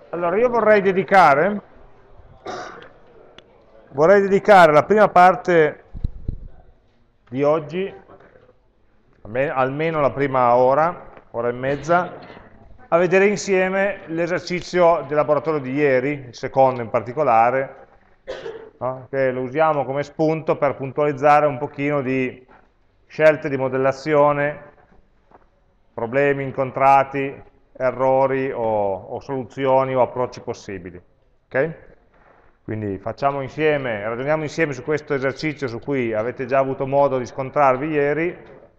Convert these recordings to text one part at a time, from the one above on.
Allora, io vorrei dedicare la prima parte di oggi, almeno la prima ora, ora e mezza, a vedere insieme l'esercizio del laboratorio di ieri, il secondo in particolare, no? Che lo usiamo come spunto per puntualizzare un pochino di scelte di modellazione, problemi incontrati, errori o soluzioni o approcci possibili. Ok? Quindi facciamo insieme, ragioniamo insieme su questo esercizio su cui avete già avuto modo di scontrarvi ieri,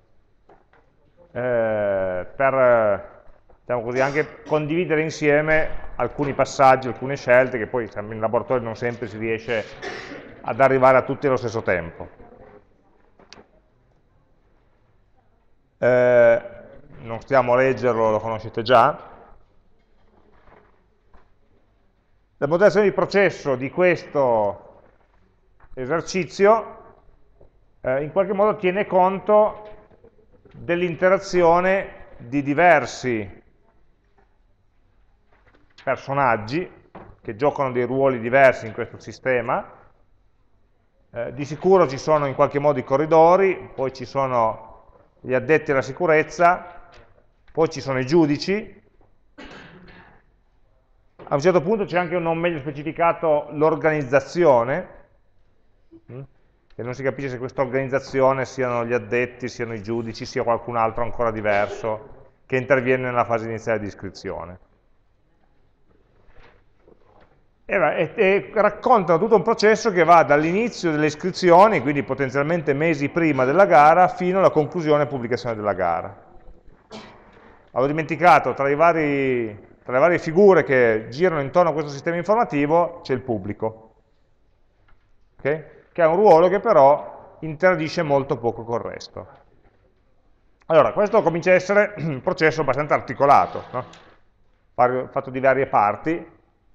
per diciamo così, anche condividere insieme alcuni passaggi, alcune scelte, che poi in laboratorio non sempre si riesce ad arrivare a tutti allo stesso tempo. Non stiamo a leggerlo, lo conoscete già. La modellazione di processo di questo esercizio in qualche modo tiene conto dell'interazione di diversi personaggi che giocano dei ruoli diversi in questo sistema. Di sicuro ci sono in qualche modo i corridori, poi ci sono gli addetti alla sicurezza, poi ci sono i giudici. A un certo punto c'è anche un non meglio specificato l'organizzazione, e non si capisce se questa organizzazione siano gli addetti, siano i giudici, sia qualcun altro ancora diverso che interviene nella fase iniziale di iscrizione. E raccontano tutto un processo che va dall'inizio delle iscrizioni, quindi potenzialmente mesi prima della gara, fino alla conclusione e pubblicazione della gara. Avevo dimenticato, tra le varie figure che girano intorno a questo sistema informativo c'è il pubblico, okay? Che ha un ruolo che però interagisce molto poco col resto. Allora, questo comincia a essere un processo abbastanza articolato, no? Fatto di varie parti.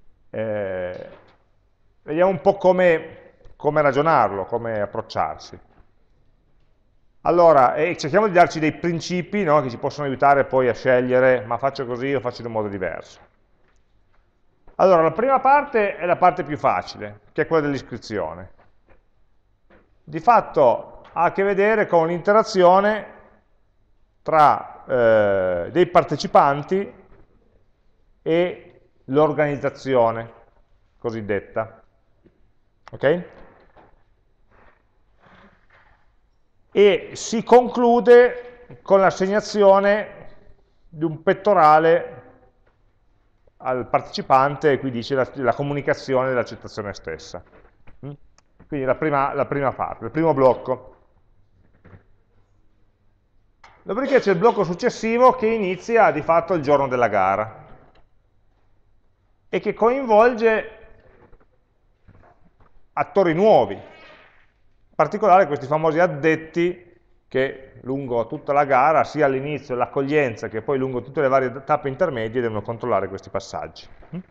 Vediamo un po' come ragionarlo, come approcciarsi. Allora, cerchiamo di darci dei principi, no, che ci possono aiutare poi a scegliere, ma faccio così o faccio in un modo diverso. Allora, la prima parte è la parte più facile, che è quella dell'iscrizione. Di fatto ha a che vedere con l'interazione tra dei partecipanti e l'organizzazione cosiddetta. Ok? E si conclude con l'assegnazione di un pettorale al partecipante, e qui dice la comunicazione dell'accettazione stessa. Quindi la prima parte, il primo blocco. Dopodiché c'è il blocco successivo che inizia di fatto il giorno della gara e che coinvolge attori nuovi, in particolare questi famosi addetti che lungo tutta la gara, sia all'inizio dell'accoglienza che poi lungo tutte le varie tappe intermedie, devono controllare questi passaggi.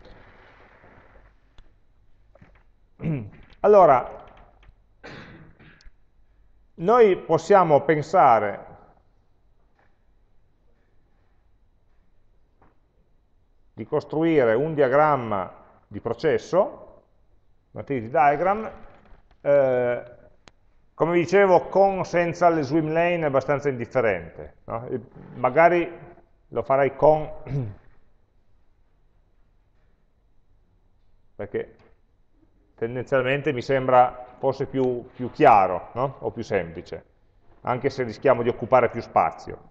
Allora, noi possiamo pensare di costruire un diagramma di processo, un activity diagram, come dicevo, con o senza le swim lane è abbastanza indifferente, no? Magari lo farei con, perché tendenzialmente mi sembra forse più chiaro, no? O più semplice, anche se rischiamo di occupare più spazio.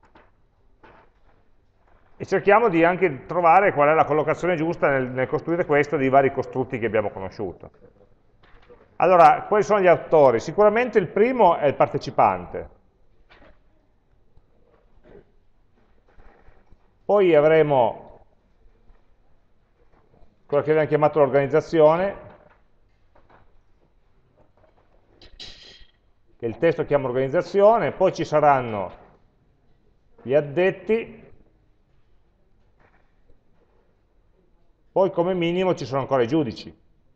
E cerchiamo di anche trovare qual è la collocazione giusta nel costruire questo dei vari costrutti che abbiamo conosciuto. Allora, quali sono gli autori? Sicuramente il primo è il partecipante. Poi avremo quello che abbiamo chiamato l'organizzazione, che il testo chiama organizzazione, poi ci saranno gli addetti, poi come minimo ci sono ancora i giudici.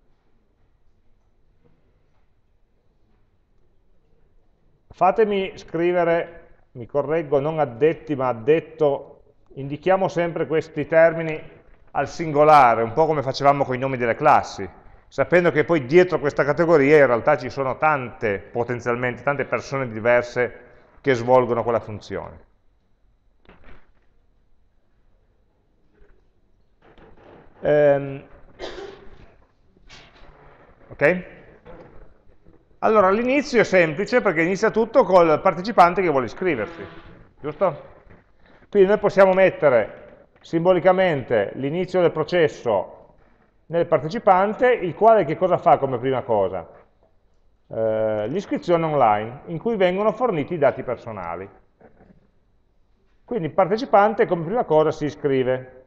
Fatemi scrivere, mi correggo, non addetti ma addetto, indichiamo sempre questi termini al singolare, un po' come facevamo con i nomi delle classi, sapendo che poi dietro questa categoria in realtà ci sono tante, potenzialmente, tante persone diverse che svolgono quella funzione. Ok? Allora, l'inizio è semplice perché inizia tutto col partecipante che vuole iscriversi, giusto? Quindi noi possiamo mettere simbolicamente l'inizio del processo nel partecipante, il quale che cosa fa come prima cosa? L'iscrizione online, in cui vengono forniti i dati personali. Quindi il partecipante come prima cosa si iscrive.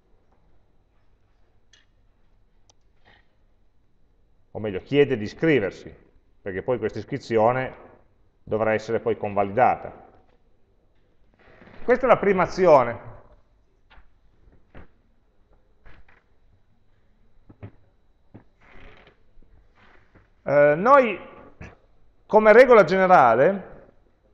O meglio, chiede di iscriversi, perché poi questa iscrizione dovrà essere poi convalidata. Questa è la prima azione. Noi, come regola generale,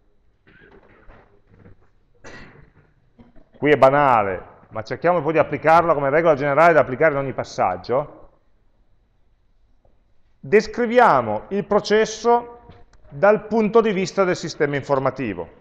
qui è banale, ma cerchiamo un po' di applicarlo come regola generale da applicare in ogni passaggio, descriviamo il processo dal punto di vista del sistema informativo.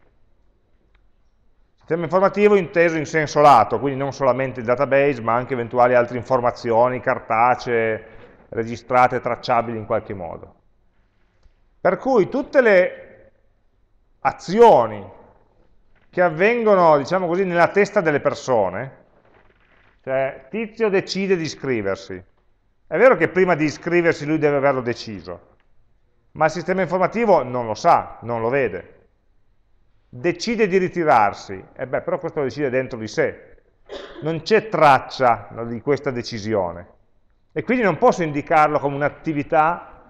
Sistema informativo inteso in senso lato, quindi non solamente il database, ma anche eventuali altre informazioni cartacee, registrate, tracciabili in qualche modo. Per cui tutte le azioni che avvengono, diciamo così, nella testa delle persone, cioè Tizio decide di iscriversi. È vero che prima di iscriversi lui deve averlo deciso, ma il sistema informativo non lo sa, non lo vede. Decide di ritirarsi, e beh, però questo lo decide dentro di sé. Non c'è traccia di questa decisione. E quindi non posso indicarlo come un'attività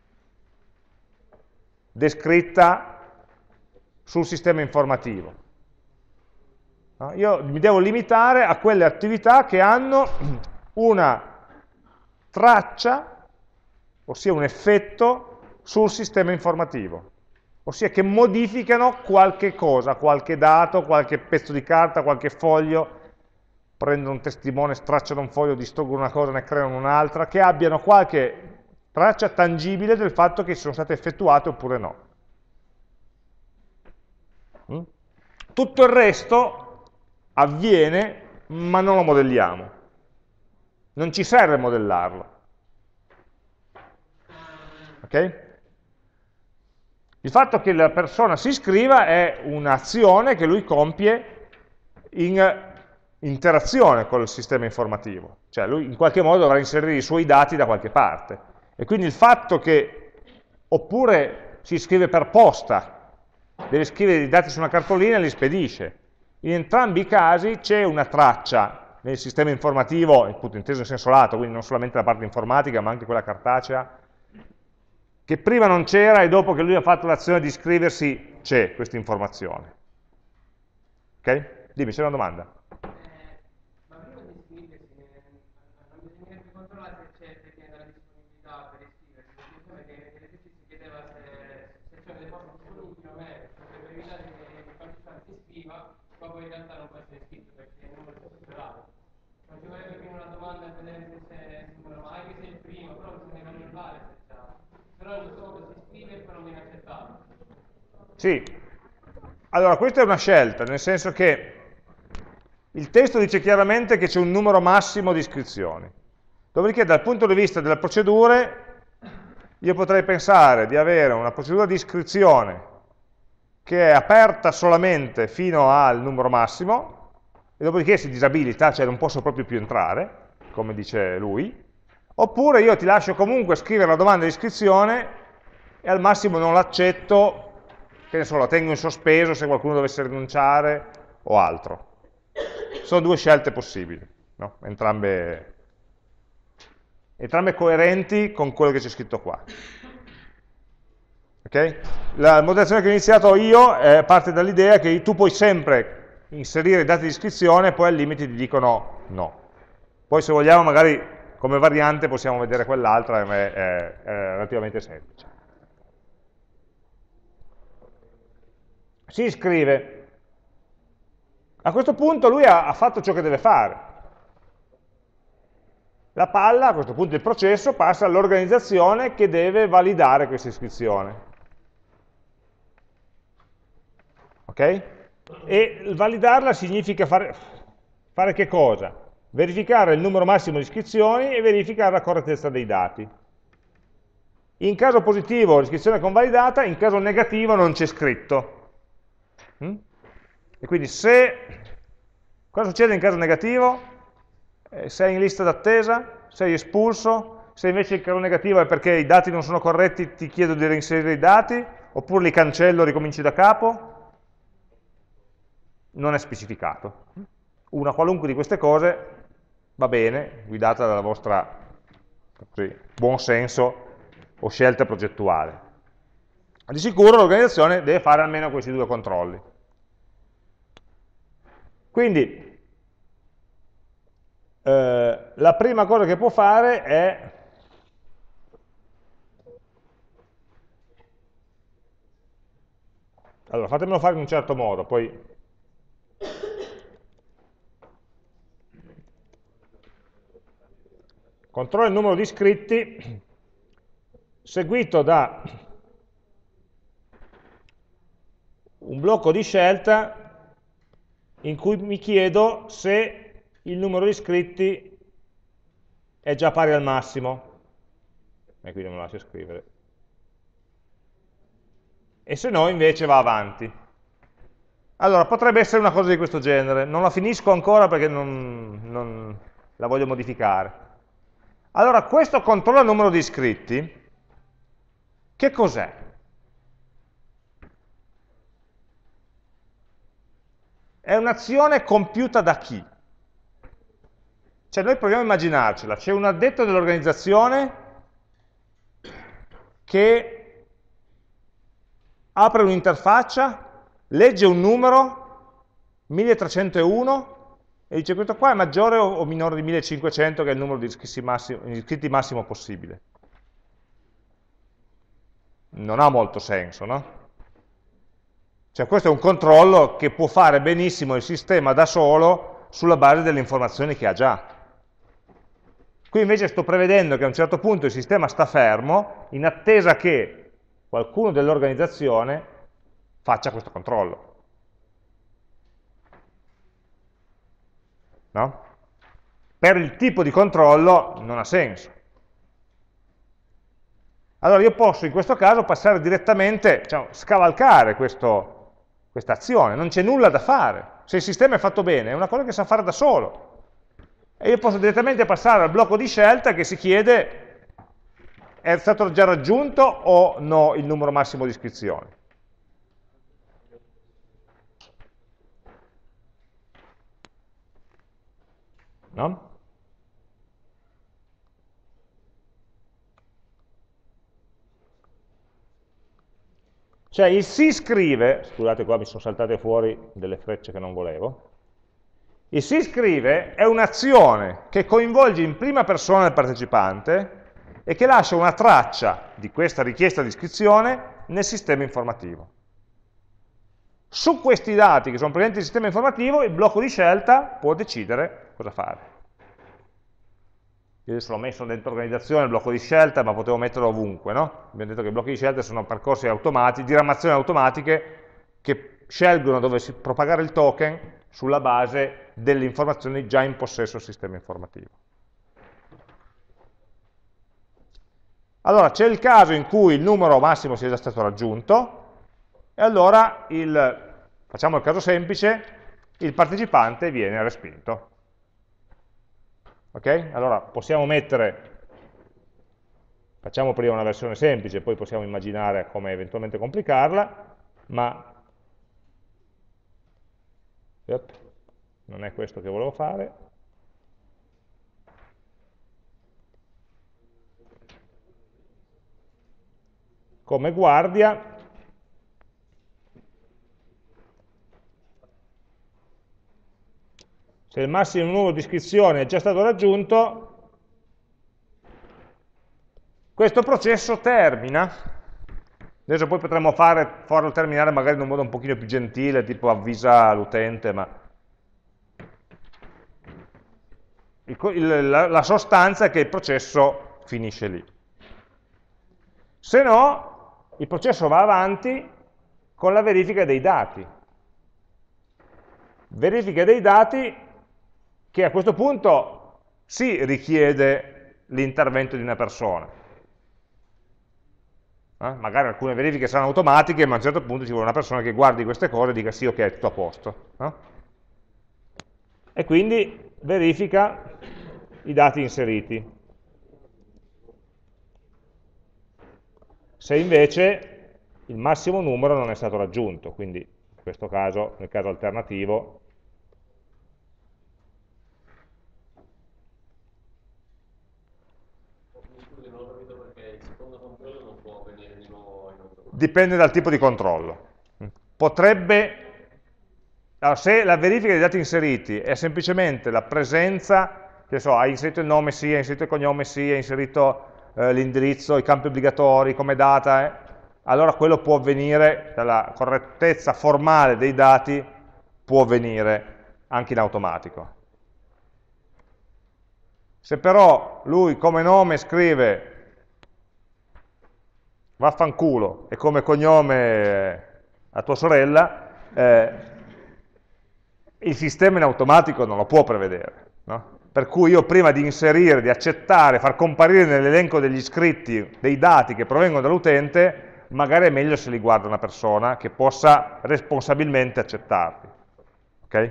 descritta sul sistema informativo. No? Io mi devo limitare a quelle attività che hanno una traccia, ossia un effetto, sul sistema informativo. Ossia che modificano qualche cosa, qualche dato, qualche pezzo di carta, qualche foglio, prendono un testimone, stracciano un foglio, distruggono una cosa, ne creano un'altra, che abbiano qualche traccia tangibile del fatto che sono state effettuate oppure no. Tutto il resto avviene, ma non lo modelliamo. Non ci serve modellarlo. Ok? Il fatto che la persona si iscriva è un'azione che lui compie in interazione col sistema informativo, cioè lui in qualche modo dovrà inserire i suoi dati da qualche parte. E quindi il fatto che, oppure si iscrive per posta, deve scrivere i dati su una cartolina e li spedisce. In entrambi i casi c'è una traccia nel sistema informativo, appunto inteso in senso lato, quindi non solamente la parte informatica ma anche quella cartacea, che prima non c'era e dopo che lui ha fatto l'azione di iscriversi c'è questa informazione. Ok? Dimmi, c'è una domanda. Ma prima di iscriversi, non bisognerebbe controllare se c'è effettivamente la disponibilità per iscriversi, perché all'esercizio si chiedeva se c'è delle cose disponibili o meno, per evitare che il partecipante si iscriva, ma poi in realtà non può essere iscritto perché il numero è superato. Non ci vorrebbe prima una domanda per vedere se c'è il numero, ma anche se è il primo, però bisogna controllare se c'è. Però in questo modo si iscrive e poi non viene accettato. Sì, allora questa è una scelta, nel senso che il testo dice chiaramente che c'è un numero massimo di iscrizioni. Dopodiché dal punto di vista delle procedure, io potrei pensare di avere una procedura di iscrizione che è aperta solamente fino al numero massimo, e dopodiché si disabilita, cioè non posso proprio più entrare, come dice lui, oppure io ti lascio comunque scrivere la domanda di iscrizione e al massimo non l'accetto, che ne so, la tengo in sospeso se qualcuno dovesse rinunciare o altro. Sono due scelte possibili, no? Entrambe coerenti con quello che c'è scritto qua. Okay? La modellazione che ho iniziato io parte dall'idea che tu puoi sempre inserire i dati di iscrizione e poi al limite ti dicono no. Poi se vogliamo magari come variante possiamo vedere quell'altra, è relativamente semplice. Si iscrive. A questo punto lui ha fatto ciò che deve fare. La palla, a questo punto del processo, passa all'organizzazione che deve validare questa iscrizione. Ok? E validarla significa fare che cosa? Verificare il numero massimo di iscrizioni e verificare la correttezza dei dati. In caso positivo l'iscrizione è convalidata, in caso negativo non c'è scritto. E quindi cosa succede in caso negativo? Sei in lista d'attesa, sei espulso, se invece il caso negativo è perché i dati non sono corretti, ti chiedo di reinserire i dati, oppure li cancello e ricominci da capo, non è specificato. Una qualunque di queste cose va bene, guidata dalla vostra buon senso o scelta progettuale. Di sicuro l'organizzazione deve fare almeno questi due controlli. Quindi la prima cosa che può fare è allora fatemelo fare in un certo modo, poi controlla il numero di iscritti seguito da un blocco di scelta in cui mi chiedo se il numero di iscritti è già pari al massimo, e qui non me lo lascio scrivere, e se no invece va avanti. Allora, potrebbe essere una cosa di questo genere, non la finisco ancora perché non la voglio modificare. Allora, questo controlla il numero di iscritti, che cos'è? È un'azione compiuta da chi? Cioè noi proviamo a immaginarcela, c'è un addetto dell'organizzazione che apre un'interfaccia, legge un numero, 1301, e dice questo qua è maggiore o minore di 1500, che è il numero di iscritti massimo possibile. Non ha molto senso, no? Cioè questo è un controllo che può fare benissimo il sistema da solo sulla base delle informazioni che ha già. Qui invece sto prevedendo che a un certo punto il sistema sta fermo in attesa che qualcuno dell'organizzazione faccia questo controllo. No? Per il tipo di controllo non ha senso. Allora io posso in questo caso passare direttamente, diciamo, scavalcare questa azione, non c'è nulla da fare. Se il sistema è fatto bene, è una cosa che sa fare da solo. E io posso direttamente passare al blocco di scelta che si chiede è stato già raggiunto o no il numero massimo di iscrizioni. No? Cioè il si scrive, scusate qua mi sono saltate fuori delle frecce che non volevo, il si scrive è un'azione che coinvolge in prima persona il partecipante e che lascia una traccia di questa richiesta di iscrizione nel sistema informativo. Su questi dati che sono presenti nel sistema informativo il blocco di scelta può decidere cosa fare. Io adesso l'ho messo dentro l'organizzazione il blocco di scelta, ma potevo metterlo ovunque, no? Abbiamo detto che i blocchi di scelta sono percorsi automatici, diramazioni automatiche che scelgono dove propagare il token sulla base delle informazioni già in possesso del sistema informativo. Allora, c'è il caso in cui il numero massimo sia già stato raggiunto, e allora, facciamo il caso semplice, il partecipante viene respinto. Ok? Allora possiamo facciamo prima una versione semplice, poi possiamo immaginare come eventualmente complicarla, ma non è questo che volevo fare. Come guardia, se il massimo numero di iscrizioni è già stato raggiunto, questo processo termina. Adesso poi potremmo farlo terminare magari in un modo un pochino più gentile, tipo avvisa l'utente, ma La sostanza è che il processo finisce lì. Se no, il processo va avanti con la verifica dei dati. Verifica dei dati che a questo punto sì richiede l'intervento di una persona. Magari alcune verifiche saranno automatiche, ma a un certo punto ci vuole una persona che guardi queste cose e dica sì, ok, è tutto a posto. E quindi verifica i dati inseriti. Se invece il massimo numero non è stato raggiunto, quindi in questo caso, nel caso alternativo, Scusi, non ho capito perché il secondo controllo non può avvenire di nuovo in automatico. dipende dal tipo di controllo. Potrebbe, allora, se la verifica dei dati inseriti è semplicemente la presenza, che so, hai inserito il nome sì, hai inserito il cognome sì, hai inserito l'indirizzo, i campi obbligatori come data, allora quello può avvenire, dalla correttezza formale dei dati, può avvenire anche in automatico. Se però lui come nome scrive vaffanculo e come cognome a tua sorella, il sistema in automatico non lo può prevedere. No? Per cui io prima di inserire, di accettare, far comparire nell'elenco degli iscritti dei dati che provengono dall'utente, magari è meglio se li guarda una persona che possa responsabilmente accettarli. Okay?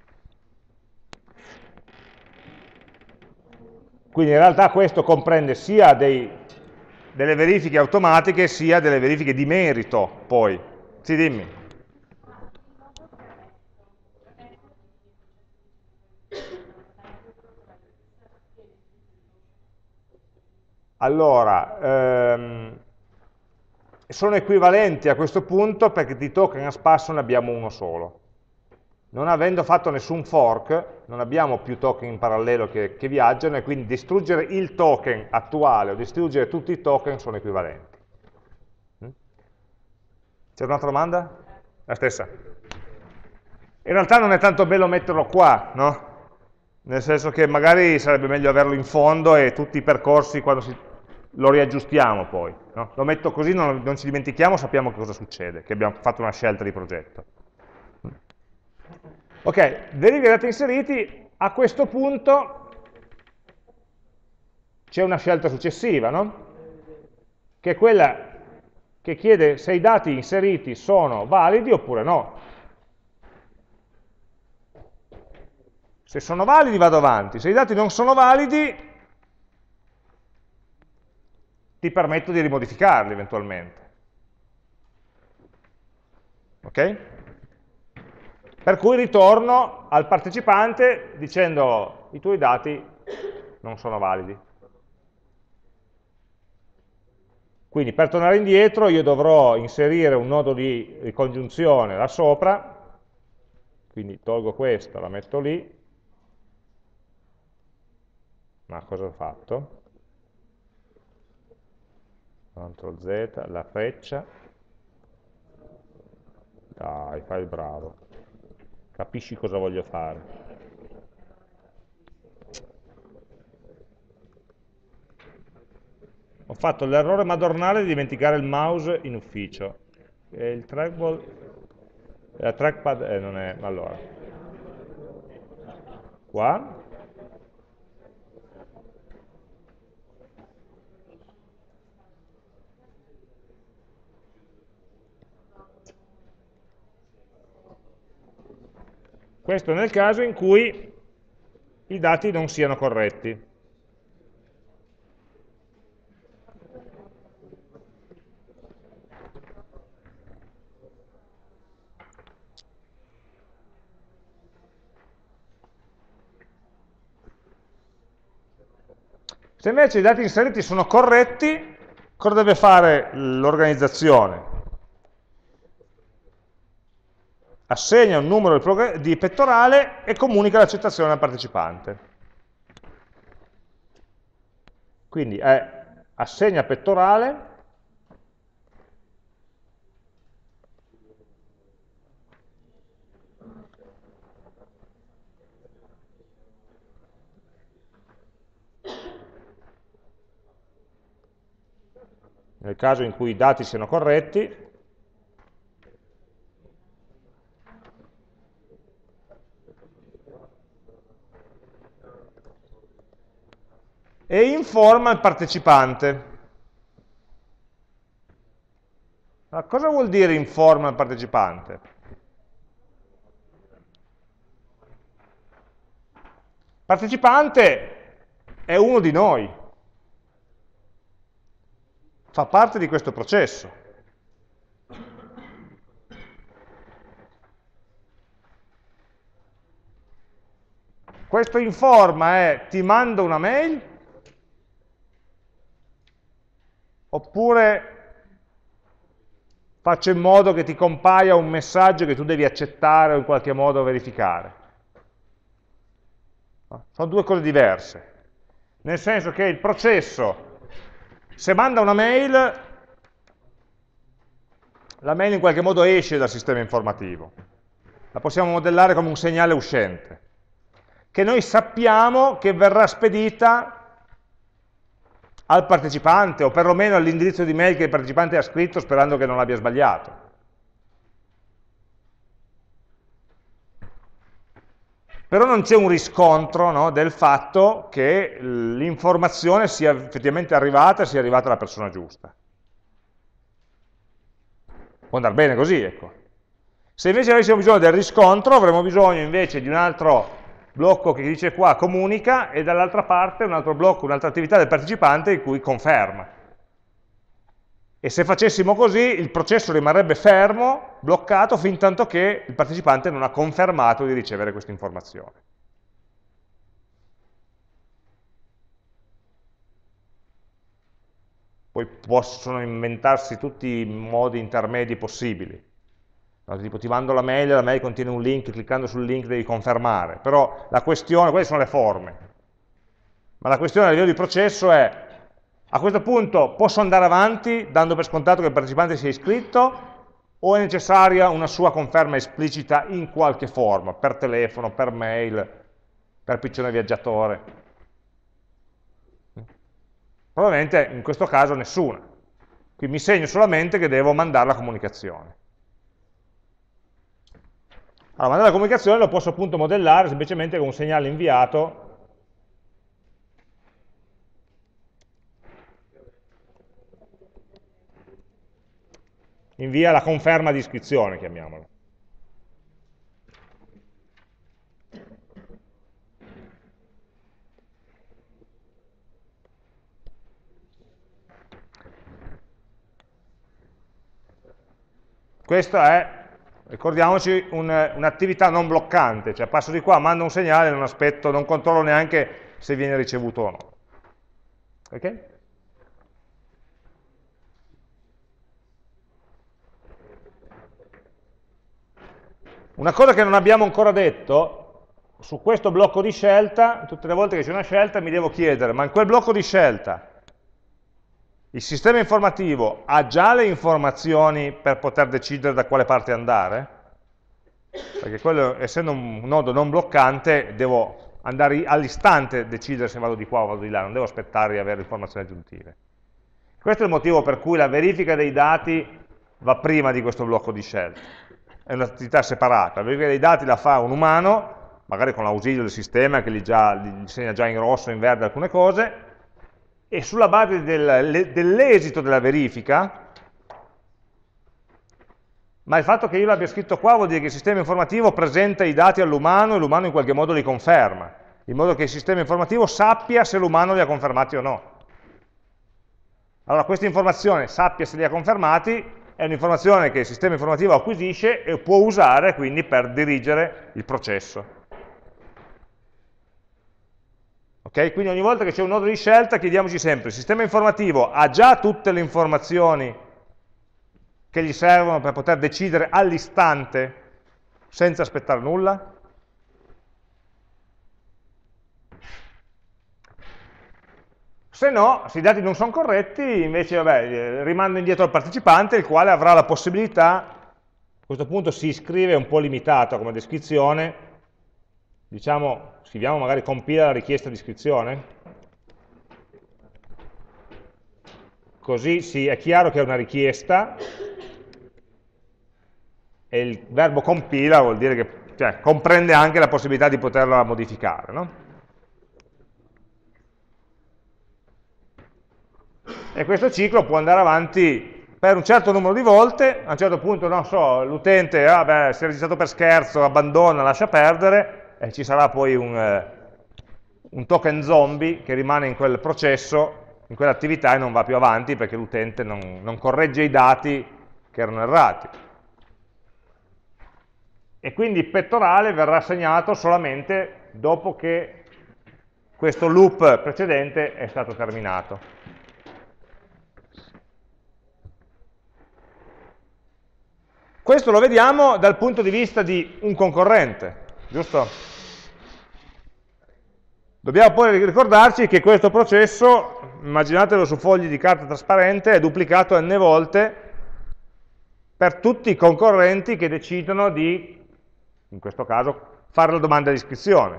Quindi in realtà questo comprende sia delle verifiche automatiche sia delle verifiche di merito poi. Sì, dimmi. Allora, sono equivalenti a questo punto perché di token a spasso ne abbiamo uno solo. Non avendo fatto nessun fork, non abbiamo più token in parallelo che viaggiano e quindi distruggere il token attuale o distruggere tutti i token sono equivalenti. C'è un'altra domanda? La stessa. In realtà non è tanto bello metterlo qua, no? Nel senso che magari sarebbe meglio averlo in fondo e tutti i percorsi lo riaggiustiamo poi. No? Lo metto così, non ci dimentichiamo, sappiamo che cosa succede, che abbiamo fatto una scelta di progetto. Ok, verifica dati inseriti, a questo punto c'è una scelta successiva, no? Che è quella che chiede se i dati inseriti sono validi oppure no. Se sono validi vado avanti, se i dati non sono validi ti permetto di rimodificarli eventualmente. Ok? Per cui ritorno al partecipante dicendo i tuoi dati non sono validi. Quindi per tornare indietro io dovrò inserire un nodo di ricongiunzione là sopra, quindi tolgo questa, la metto lì, ma cosa ho fatto? CTRL Z, la freccia, dai, fai il bravo, capisci cosa voglio fare. Ho fatto l'errore madornale di dimenticare il mouse in ufficio. E il trackball, la trackpad, non è, allora, qua, questo nel caso in cui i dati non siano corretti. Se invece i dati inseriti sono corretti, cosa deve fare l'organizzazione? Assegna un numero di pettorale e comunica l'accettazione al partecipante. Quindi assegna pettorale nel caso in cui i dati siano corretti. E informa il partecipante. Ma cosa vuol dire informa il partecipante? Il partecipante è uno di noi, fa parte di questo processo. Questo informa è ti mando una mail oppure faccio in modo che ti compaia un messaggio che tu devi accettare o in qualche modo verificare. Sono due cose diverse, nel senso che il processo, se manda una mail, la mail in qualche modo esce dal sistema informativo, la possiamo modellare come un segnale uscente, che noi sappiamo che verrà spedita al partecipante, o perlomeno all'indirizzo di mail che il partecipante ha scritto sperando che non l'abbia sbagliato. Però non c'è un riscontro, no, del fatto che l'informazione sia effettivamente arrivata e sia arrivata alla persona giusta. Può andare bene così, ecco. Se invece avessimo bisogno del riscontro, avremmo bisogno invece di un altro blocco che dice qua comunica e dall'altra parte un altro blocco, un'altra attività del partecipante in cui conferma. E se facessimo così il processo rimarrebbe fermo, bloccato, fin tanto che il partecipante non ha confermato di ricevere questa informazione. Poi possono inventarsi tutti i modi intermedi possibili. No, tipo ti mando la mail contiene un link, cliccando sul link devi confermare, però la questione, queste sono le forme, ma la questione a livello di processo è, a questo punto posso andare avanti dando per scontato che il partecipante sia iscritto, o è necessaria una sua conferma esplicita in qualche forma, per telefono, per mail, per piccione viaggiatore? Probabilmente in questo caso nessuna, qui mi segno solamente che devo mandare la comunicazione. Allora, mandare la comunicazione lo posso appunto modellare semplicemente con un segnale inviato invia la conferma di iscrizione, chiamiamola. Questa è, ricordiamoci, un'attività non bloccante, cioè passo di qua, mando un segnale, non aspetto, non controllo neanche se viene ricevuto o no. Ok? Una cosa che non abbiamo ancora detto, su questo blocco di scelta, tutte le volte che c'è una scelta mi devo chiedere, ma in quel blocco di scelta il sistema informativo ha già le informazioni per poter decidere da quale parte andare? Perché quello, essendo un nodo non bloccante, devo andare all'istante decidere se vado di qua o vado di là, non devo aspettare di avere informazioni aggiuntive. Questo è il motivo per cui la verifica dei dati va prima di questo blocco di scelta. È un'attività separata, la verifica dei dati la fa un umano, magari con l'ausilio del sistema che gli segna già in rosso o in verde alcune cose, e sulla base dell'esito della verifica, ma il fatto che io l'abbia scritto qua vuol dire che il sistema informativo presenta i dati all'umano e l'umano in qualche modo li conferma, in modo che il sistema informativo sappia se l'umano li ha confermati o no. Allora questa informazione, sappia se li ha confermati, è un'informazione che il sistema informativo acquisisce e può usare quindi per dirigere il processo. Okay? Quindi ogni volta che c'è un nodo di scelta chiediamoci sempre, il sistema informativo ha già tutte le informazioni che gli servono per poter decidere all'istante senza aspettare nulla? Se no, se i dati non sono corretti, invece vabbè, rimando indietro al partecipante, il quale avrà la possibilità, a questo punto si iscrive, è un po' limitato come descrizione, diciamo, scriviamo magari compila la richiesta di iscrizione, così sì, è chiaro che è una richiesta, e il verbo compila vuol dire che cioè, comprende anche la possibilità di poterla modificare, no? E questo ciclo può andare avanti per un certo numero di volte, a un certo punto, non so, l'utente si è registrato per scherzo, abbandona, lascia perdere, e ci sarà poi un token zombie che rimane in quel processo, in quell'attività e non va più avanti perché l'utente non corregge i dati che erano errati. E quindi il pettorale verrà assegnato solamente dopo che questo loop precedente è stato terminato. Questo lo vediamo dal punto di vista di un concorrente, giusto? Dobbiamo poi ricordarci che questo processo, immaginatelo su fogli di carta trasparente, è duplicato n volte per tutti i concorrenti che decidono di, in questo caso, fare la domanda di iscrizione.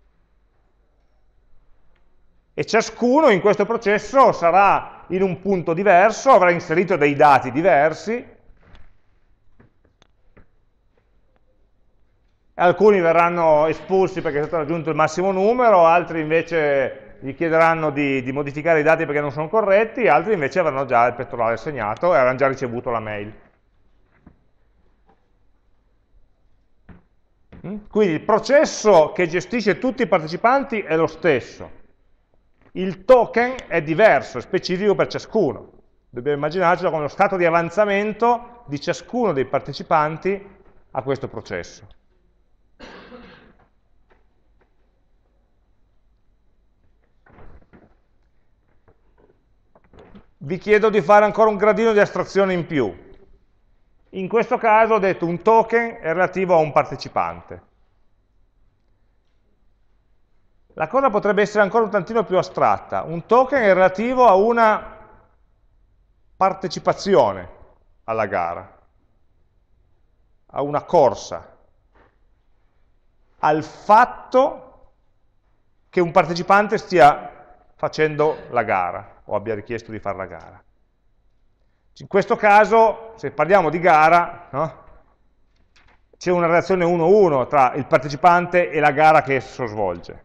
E ciascuno in questo processo sarà in un punto diverso, avrà inserito dei dati diversi. Alcuni verranno espulsi perché è stato raggiunto il massimo numero, altri invece gli chiederanno di modificare i dati perché non sono corretti, altri invece avranno già il pettorale assegnato e avranno già ricevuto la mail. Quindi il processo che gestisce tutti i partecipanti è lo stesso. Il token è diverso, è specifico per ciascuno. Dobbiamo immaginarcelo come lo stato di avanzamento di ciascuno dei partecipanti a questo processo. Vi chiedo di fare ancora un gradino di astrazione in più. In questo caso ho detto un token è relativo a un partecipante. La cosa potrebbe essere ancora un tantino più astratta. Un token è relativo a una partecipazione alla gara, a una corsa, al fatto che un partecipante stia facendo la gara o abbia richiesto di fare la gara. In questo caso, se parliamo di gara, no? C'è una relazione 1-1 tra il partecipante e la gara che esso svolge.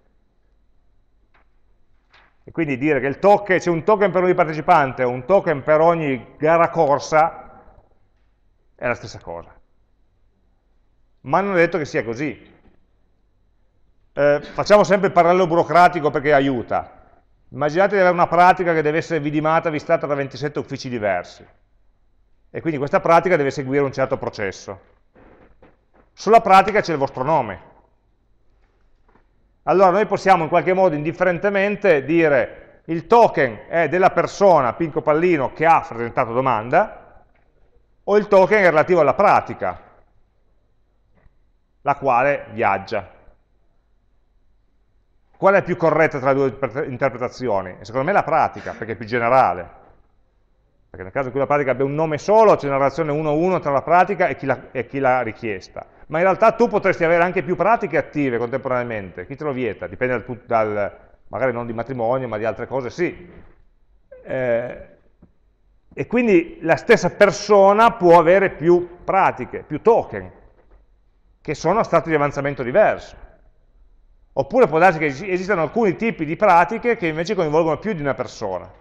E quindi dire che c'è un token per ogni partecipante o un token per ogni gara corsa è la stessa cosa. Ma non è detto che sia così. Facciamo sempre il parallelo burocratico perché aiuta. Immaginate di avere una pratica che deve essere vidimata, vistata da 27 uffici diversi. E quindi questa pratica deve seguire un certo processo. Sulla pratica c'è il vostro nome. Allora noi possiamo in qualche modo indifferentemente dire il token è della persona Pinco Pallino che ha presentato domanda, o il token è relativo alla pratica, la quale viaggia. Qual è più corretta tra le due interpretazioni? Secondo me la pratica, perché è più generale. Perché nel caso in cui la pratica abbia un nome solo, c'è una relazione 1-1 tra la pratica e chi l'ha richiesta. Ma in realtà tu potresti avere anche più pratiche attive contemporaneamente. Chi te lo vieta? Dipende magari non di matrimonio, ma di altre cose, sì. E quindi la stessa persona può avere più pratiche, più token, che sono a stati di avanzamento diverso. Oppure può darsi che esistano alcuni tipi di pratiche che invece coinvolgono più di una persona.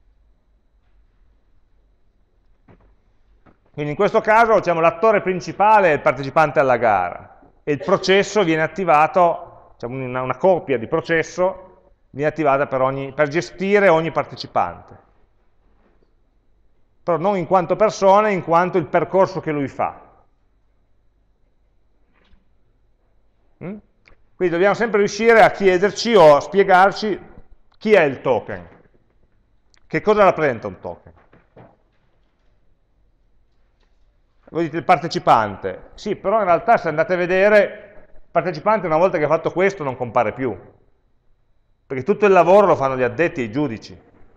Quindi in questo caso diciamo, l'attore principale è il partecipante alla gara e il processo viene attivato, diciamo, una coppia di processo viene attivata per gestire ogni partecipante. Però non in quanto persona, in quanto il percorso che lui fa. Quindi dobbiamo sempre riuscire a chiederci o a spiegarci chi è il token, che cosa rappresenta un token. Voi dite il partecipante, sì, però in realtà se andate a vedere, il partecipante una volta che ha fatto questo non compare più, perché tutto il lavoro lo fanno gli addetti e i giudici.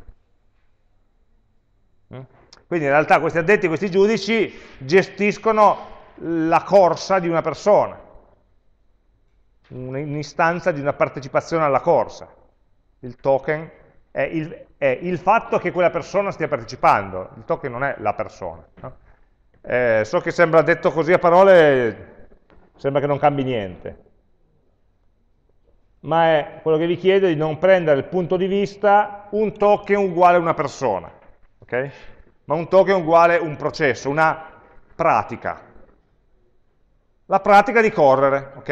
Quindi in realtà questi addetti e questi giudici gestiscono la corsa di una persona, un'istanza di una partecipazione alla corsa. Il token è il fatto che quella persona stia partecipando, il token non è la persona. No? So che sembra detto così a parole, sembra che non cambi niente, ma è quello che vi chiedo di non prendere il punto di vista un token uguale a una persona, ok? Ma un token uguale a un processo, una pratica. La pratica di correre, ok?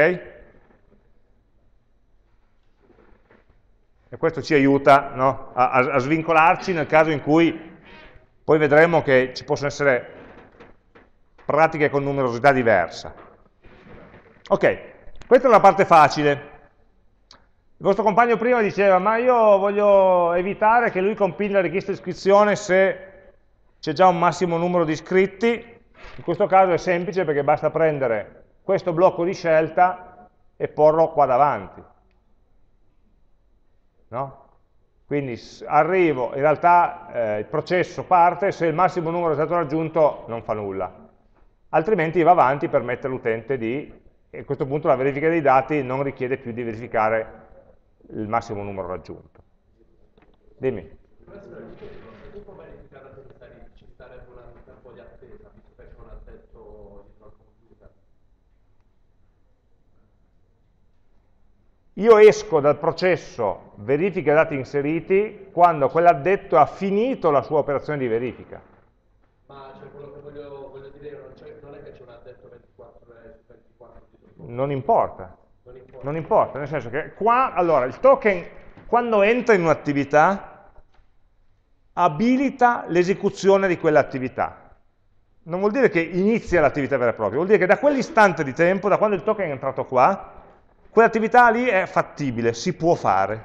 E questo ci aiuta, no? a svincolarci nel caso in cui poi vedremo che ci possono essere pratiche con numerosità diversa. Ok, questa è la parte facile. Il vostro compagno prima diceva, ma io voglio evitare che lui compili la richiesta di iscrizione se c'è già un massimo numero di iscritti. In questo caso è semplice perché basta prendere questo blocco di scelta e porlo qua davanti. No? Quindi arrivo, in realtà il processo parte, se il massimo numero è stato raggiunto non fa nulla, altrimenti va avanti per mettere all'utente e a questo punto la verifica dei dati non richiede più di verificare il massimo numero raggiunto. Dimmi. Può verificare se ci sarebbe un tempo di attesa, visto che c'è un addetto dietro al computer. Io esco dal processo verifica dati inseriti quando quell'addetto ha finito la sua operazione di verifica. Ma cioè, quello che voglio dire non è che c'è un addetto 24 su 24 dietro. Non importa. Non importa. Non importa, nel senso che qua, allora, il token, quando entra in un'attività, abilita l'esecuzione di quell'attività. Non vuol dire che inizia l'attività vera e propria, vuol dire che da quell'istante di tempo, da quando il token è entrato qua, quell'attività lì è fattibile, si può fare.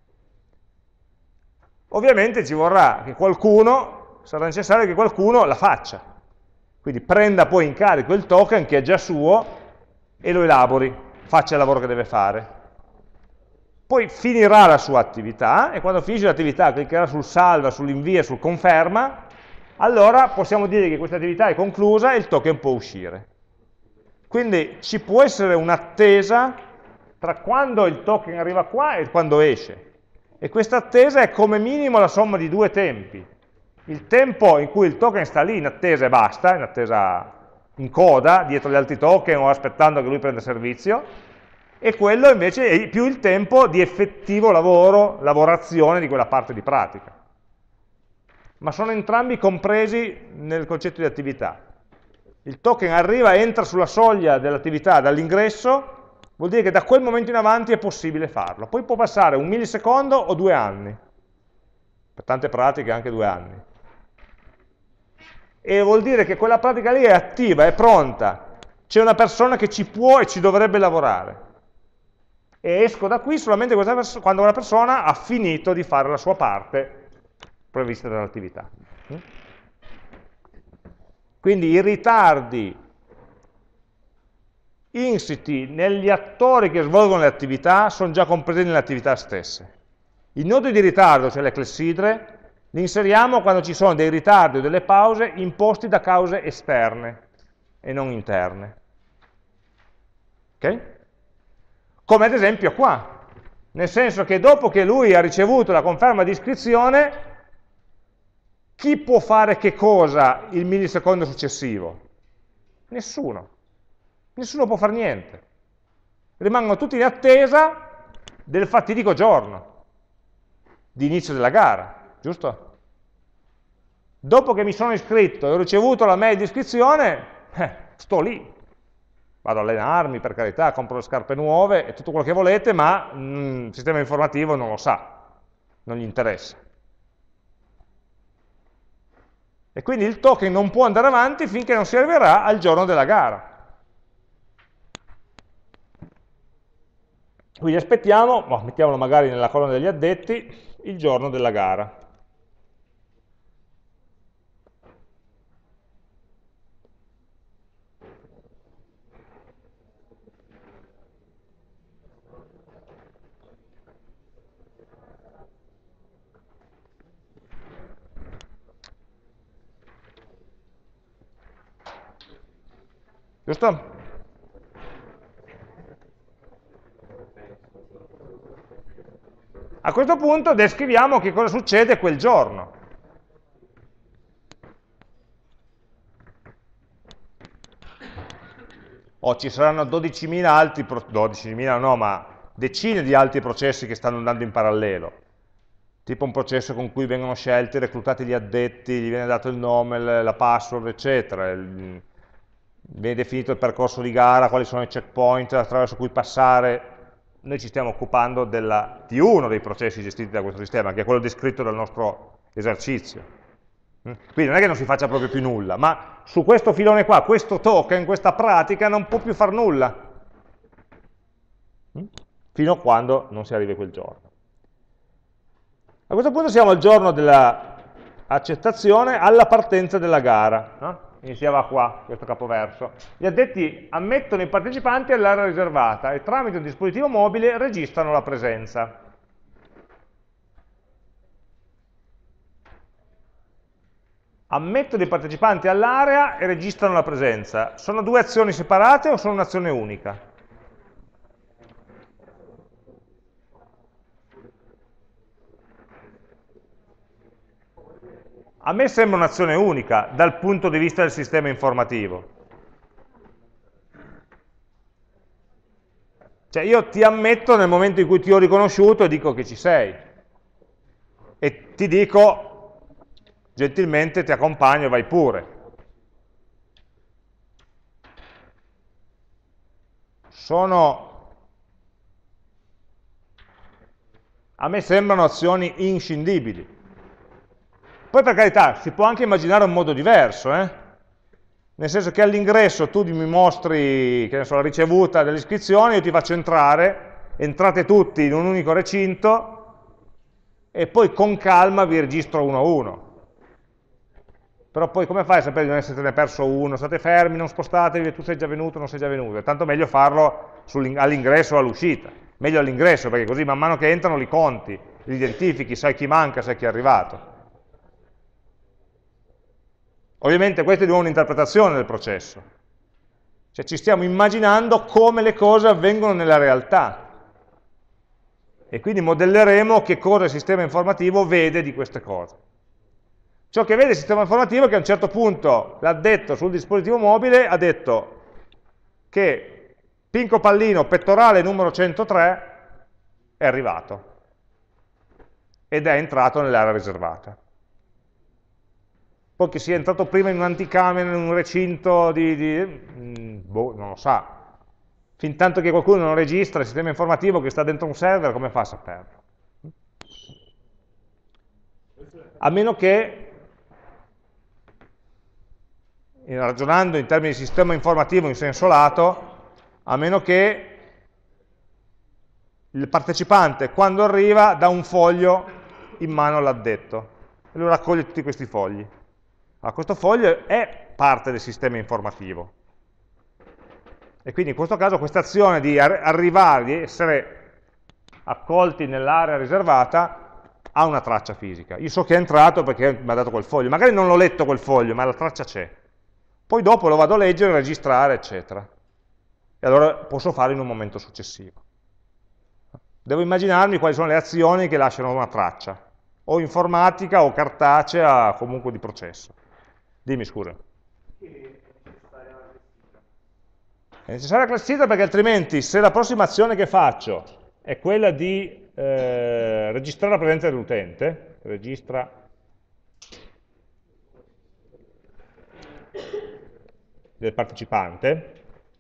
Ovviamente ci vorrà che qualcuno, sarà necessario che qualcuno la faccia. Quindi prenda poi in carico il token che è già suo e lo elabori, faccia il lavoro che deve fare. Poi finirà la sua attività e quando finisce l'attività cliccherà sul salva, sull'invia, sul conferma, allora possiamo dire che questa attività è conclusa e il token può uscire. Quindi ci può essere un'attesa tra quando il token arriva qua e quando esce. E questa attesa è come minimo la somma di due tempi. Il tempo in cui il token sta lì in attesa e basta, in attesa in coda, dietro gli altri token o aspettando che lui prenda servizio, e quello invece è più il tempo di effettivo lavoro, lavorazione di quella parte di pratica. Ma sono entrambi compresi nel concetto di attività. Il token arriva, entra sulla soglia dell'attività dall'ingresso, vuol dire che da quel momento in avanti è possibile farlo. Poi può passare 1 millisecondo o 2 anni, per tante pratiche anche 2 anni. E vuol dire che quella pratica lì è attiva, è pronta, c'è una persona che ci può e ci dovrebbe lavorare. E esco da qui solamente quando una persona ha finito di fare la sua parte prevista dall'attività. Quindi i ritardi insiti negli attori che svolgono le attività sono già compresi nelle attività stesse. I nodi di ritardo, cioè le clessidre, li inseriamo quando ci sono dei ritardi o delle pause imposti da cause esterne e non interne. Ok? Come ad esempio qua, nel senso che dopo che lui ha ricevuto la conferma di iscrizione, chi può fare che cosa il millisecondo successivo? Nessuno. Nessuno può fare niente. Rimangono tutti in attesa del fatidico giorno di inizio della gara, giusto? Dopo che mi sono iscritto e ho ricevuto la mail di iscrizione, sto lì. Vado a allenarmi, per carità, compro le scarpe nuove e tutto quello che volete, ma il sistema informativo non lo sa, non gli interessa. E quindi il token non può andare avanti finché non si arriverà al giorno della gara. Quindi aspettiamo, mettiamolo magari nella colonna degli addetti, il giorno della gara. Giusto? A questo punto descriviamo che cosa succede quel giorno. O ci saranno 12.000 altri, 12.000 no, ma decine di altri processi che stanno andando in parallelo. Tipo un processo con cui vengono scelti, reclutati gli addetti, gli viene dato il nome, la password, eccetera. Viene definito il percorso di gara, quali sono i checkpoint attraverso cui passare. Noi ci stiamo occupando di uno dei processi gestiti da questo sistema, che è quello descritto dal nostro esercizio. Quindi non è che non si faccia proprio più nulla, ma su questo filone qua, questo token, questa pratica non può più far nulla, fino a quando non si arrivi a quel giorno. A questo punto siamo al giorno dell'accettazione, alla partenza della gara, no? Iniziava qua, questo capoverso. Gli addetti ammettono i partecipanti all'area riservata e tramite un dispositivo mobile registrano la presenza. Ammettono i partecipanti all'area e registrano la presenza. Sono due azioni separate o sono un'azione unica? A me sembra un'azione unica dal punto di vista del sistema informativo. Cioè io ti ammetto nel momento in cui ti ho riconosciuto e dico che ci sei. E ti dico, gentilmente ti accompagno, vai pure. A me sembrano azioni inscindibili. Poi per carità, si può anche immaginare un modo diverso, nel senso che all'ingresso tu mi mostri, che ne so, la ricevuta delle iscrizioni, io ti faccio entrare, entrate tutti in un unico recinto e poi con calma vi registro uno a uno. Però poi come fai a sapere di non esserne perso uno? State fermi, non spostatevi, tu sei già venuto, non sei già venuto. È tanto meglio farlo all'ingresso o all'uscita. Meglio all'ingresso, perché così man mano che entrano li conti, li identifichi, sai chi manca, sai chi è arrivato. Ovviamente questa è di nuovo un'interpretazione del processo. Cioè ci stiamo immaginando come le cose avvengono nella realtà. E quindi modelleremo che cosa il sistema informativo vede di queste cose. Ciò che vede il sistema informativo è che a un certo punto l'addetto sul dispositivo mobile ha detto che Pinco Pallino pettorale numero 103 è arrivato ed è entrato nell'area riservata. Poi che sia entrato prima in un'anticamera, in un recinto boh, non lo sa. Fintanto che qualcuno non registra il sistema informativo che sta dentro un server, come fa a saperlo? A meno che, ragionando in termini di sistema informativo in senso lato, a meno che il partecipante, quando arriva, dà un foglio in mano all'addetto e lo raccoglie tutti questi fogli. Questo foglio è parte del sistema informativo e quindi in questo caso questa azione di arrivare, di essere accolti nell'area riservata ha una traccia fisica. Io so che è entrato perché mi ha dato quel foglio, magari non l'ho letto quel foglio, ma la traccia c'è. Poi dopo lo vado a leggere, registrare, eccetera. E allora posso farlo in un momento successivo. Devo immaginarmi quali sono le azioni che lasciano una traccia, o informatica o cartacea, comunque di processo. Dimmi, scusa. È necessaria la classifika perché altrimenti, se la prossima azione che faccio è quella di registrare la presenza dell'utente, registra del partecipante,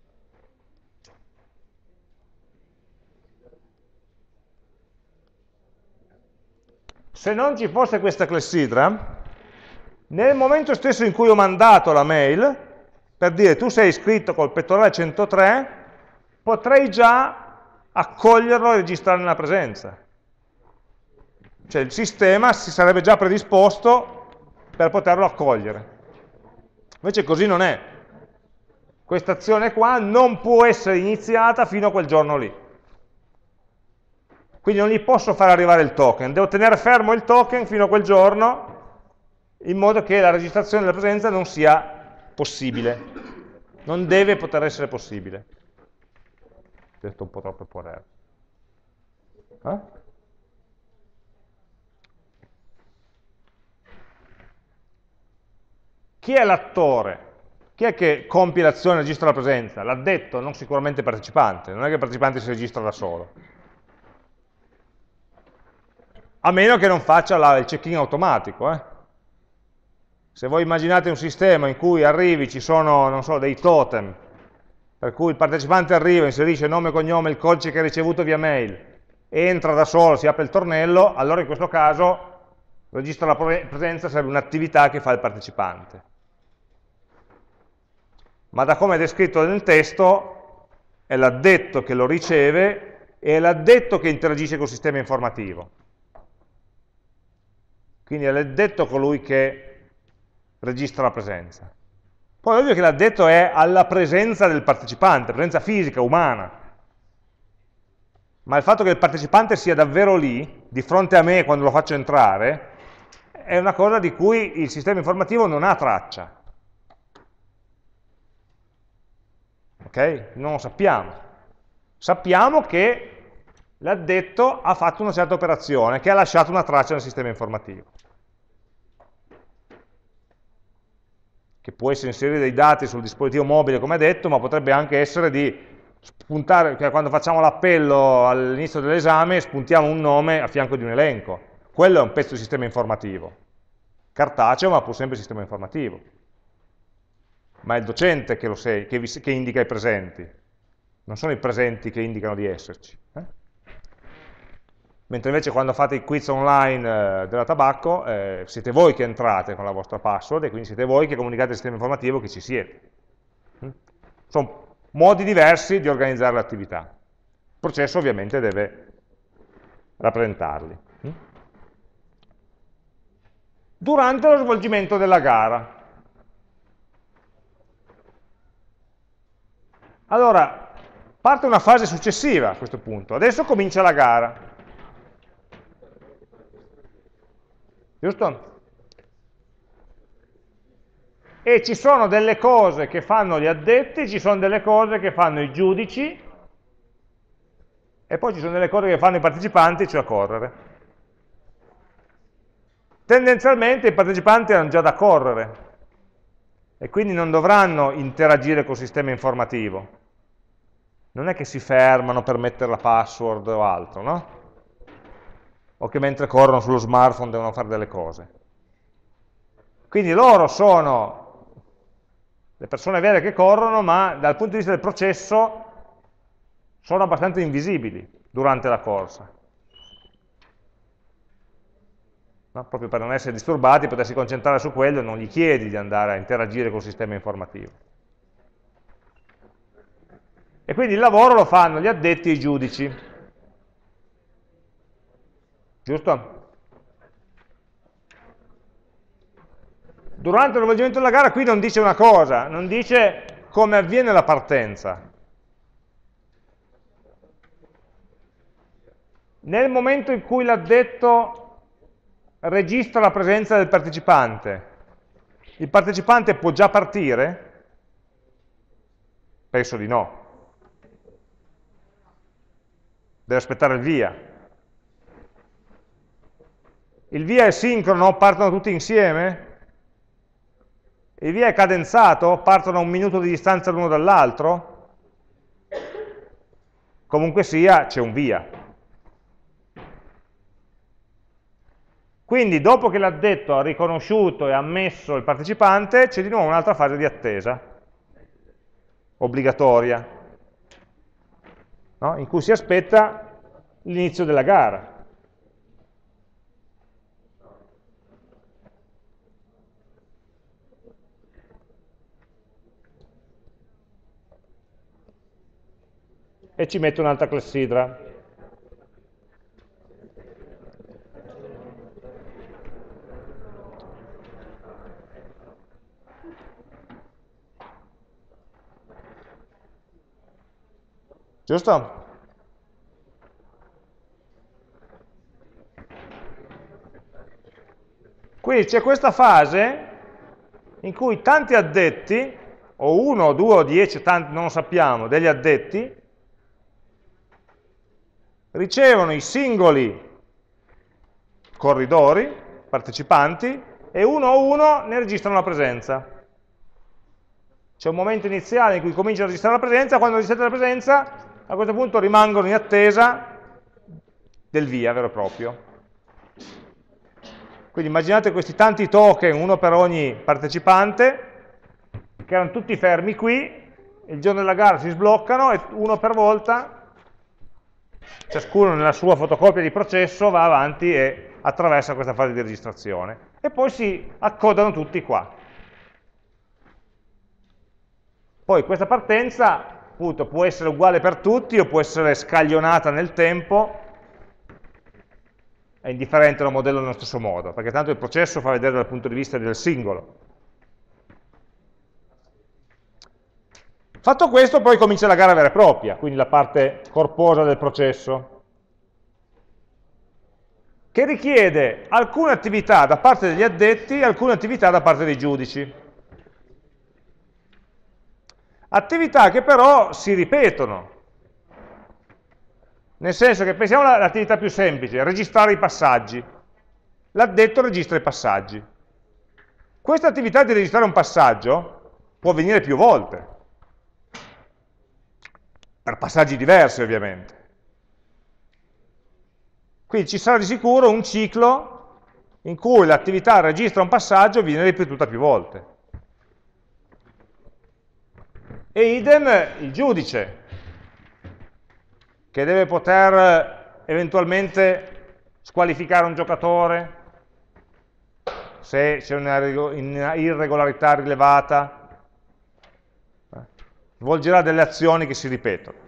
se non ci fosse questa clessidra, nel momento stesso in cui ho mandato la mail, per dire tu sei iscritto col pettorale 103, potrei già accoglierlo e registrarne la presenza. Cioè il sistema si sarebbe già predisposto per poterlo accogliere. Invece così non è. Questa azione qua non può essere iniziata fino a quel giorno lì. Quindi non gli posso far arrivare il token, devo tenere fermo il token fino a quel giorno in modo che la registrazione della presenza non sia possibile, non deve poter essere possibile. Questo è un po' troppo potere. chi è l'attore? Chi è che compie l'azione e registra la presenza? L'addetto, non sicuramente il partecipante, non è che il partecipante si registra da solo. A meno che non faccia il check-in automatico. Se voi immaginate un sistema in cui arrivi, ci sono, non so, dei totem, per cui il partecipante arriva, inserisce nome e cognome, il codice che ha ricevuto via mail, entra da solo, si apre il tornello, allora in questo caso registra la presenza, serve un'attività che fa il partecipante. Ma da come è descritto nel testo, è l'addetto che lo riceve e è l'addetto che interagisce col sistema informativo. Quindi è l'addetto colui che registra la presenza. Poi è ovvio che l'addetto è alla presenza del partecipante, presenza fisica, umana. Ma il fatto che il partecipante sia davvero lì, di fronte a me quando lo faccio entrare, è una cosa di cui il sistema informativo non ha traccia. Ok? Non lo sappiamo. Sappiamo che l'addetto ha fatto una certa operazione, che ha lasciato una traccia nel sistema informativo. Che può essere inserire dei dati sul dispositivo mobile, come detto, ma potrebbe anche essere di spuntare, cioè quando facciamo l'appello all'inizio dell'esame, spuntiamo un nome a fianco di un elenco. Quello è un pezzo di sistema informativo. Cartaceo, ma pur sempre sistema informativo. Ma è il docente che indica i presenti, non sono i presenti che indicano di esserci. Mentre invece quando fate i quiz online della Tabacco, siete voi che entrate con la vostra password e quindi siete voi che comunicate al sistema informativo che ci siete. Sono modi diversi di organizzare l'attività. Il processo ovviamente deve rappresentarli. Durante lo svolgimento della gara. Allora, parte una fase successiva a questo punto. Adesso comincia la gara. Giusto? E ci sono delle cose che fanno gli addetti, ci sono delle cose che fanno i giudici, e poi ci sono delle cose che fanno i partecipanti, cioè correre. Tendenzialmente i partecipanti erano già da correre, e quindi non dovranno interagire col sistema informativo. Non è che si fermano per mettere la password o altro, no? O che mentre corrono sullo smartphone devono fare delle cose. Quindi loro sono le persone vere che corrono, ma dal punto di vista del processo sono abbastanza invisibili durante la corsa. No? Proprio per non essere disturbati, potersi concentrare su quello, non gli chiedi di andare a interagire col sistema informativo. E quindi il lavoro lo fanno gli addetti e i giudici. Giusto? Durante lo svolgimento della gara qui non dice una cosa, non dice come avviene la partenza. Nel momento in cui l'addetto registra la presenza del partecipante, il partecipante può già partire? Penso di no. Deve aspettare il via. Il via è sincrono? Partono tutti insieme? Il via è cadenzato? Partono a 1 minuto di distanza l'uno dall'altro? Comunque sia, c'è un via. Quindi dopo che l'addetto ha riconosciuto e ammesso il partecipante, c'è di nuovo un'altra fase di attesa, obbligatoria, no? In cui si aspetta l'inizio della gara. E ci metto un'altra clessidra. Giusto? Quindi c'è questa fase in cui tanti addetti, o 1 o 2 o 10, tanti, non lo sappiamo, degli addetti, ricevono i singoli corridori, partecipanti, e uno a uno ne registrano la presenza. C'è un momento iniziale in cui comincia a registrare la presenza, quando registra la presenza, a questo punto rimangono in attesa del via vero e proprio. Quindi immaginate questi tanti token, uno per ogni partecipante, che erano tutti fermi qui, il giorno della gara si sbloccano e uno per volta, ciascuno nella sua fotocopia di processo, va avanti e attraversa questa fase di registrazione. E poi si accodano tutti qua. Poi questa partenza appunto, può essere uguale per tutti o può essere scaglionata nel tempo, è indifferente, lo modello nello stesso modo, perché tanto il processo fa vedere dal punto di vista del singolo. Fatto questo, poi comincia la gara vera e propria, quindi la parte corposa del processo, che richiede alcune attività da parte degli addetti e alcune attività da parte dei giudici. Attività che però si ripetono, nel senso che pensiamo all'attività più semplice, registrare i passaggi. L'addetto registra i passaggi. Questa attività di registrare un passaggio può avvenire più volte, per passaggi diversi ovviamente. Quindi ci sarà di sicuro un ciclo in cui l'attività registra un passaggio e viene ripetuta più volte. E idem il giudice, che deve poter eventualmente squalificare un giocatore se c'è una irregolarità rilevata, svolgerà delle azioni che si ripetono.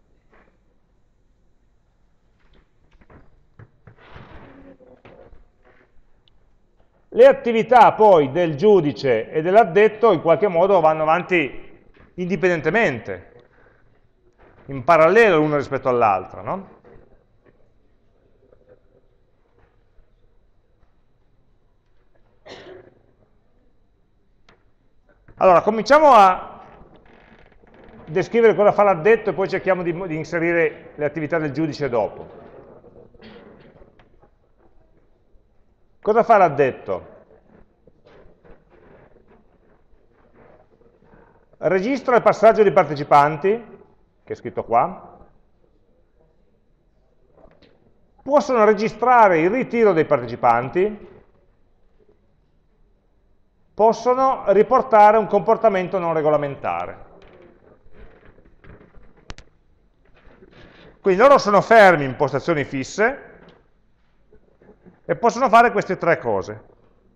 Le attività poi del giudice e dell'addetto in qualche modo vanno avanti indipendentemente, in parallelo l'una rispetto all'altra, no? Allora, cominciamo a descrivere cosa fa l'addetto e poi cerchiamo di inserire le attività del giudice dopo. Cosa fa l'addetto? Registra il passaggio dei partecipanti, che è scritto qua. Possono registrare il ritiro dei partecipanti. Possono riportare un comportamento non regolamentare. Quindi loro sono fermi in postazioni fisse e possono fare queste tre cose.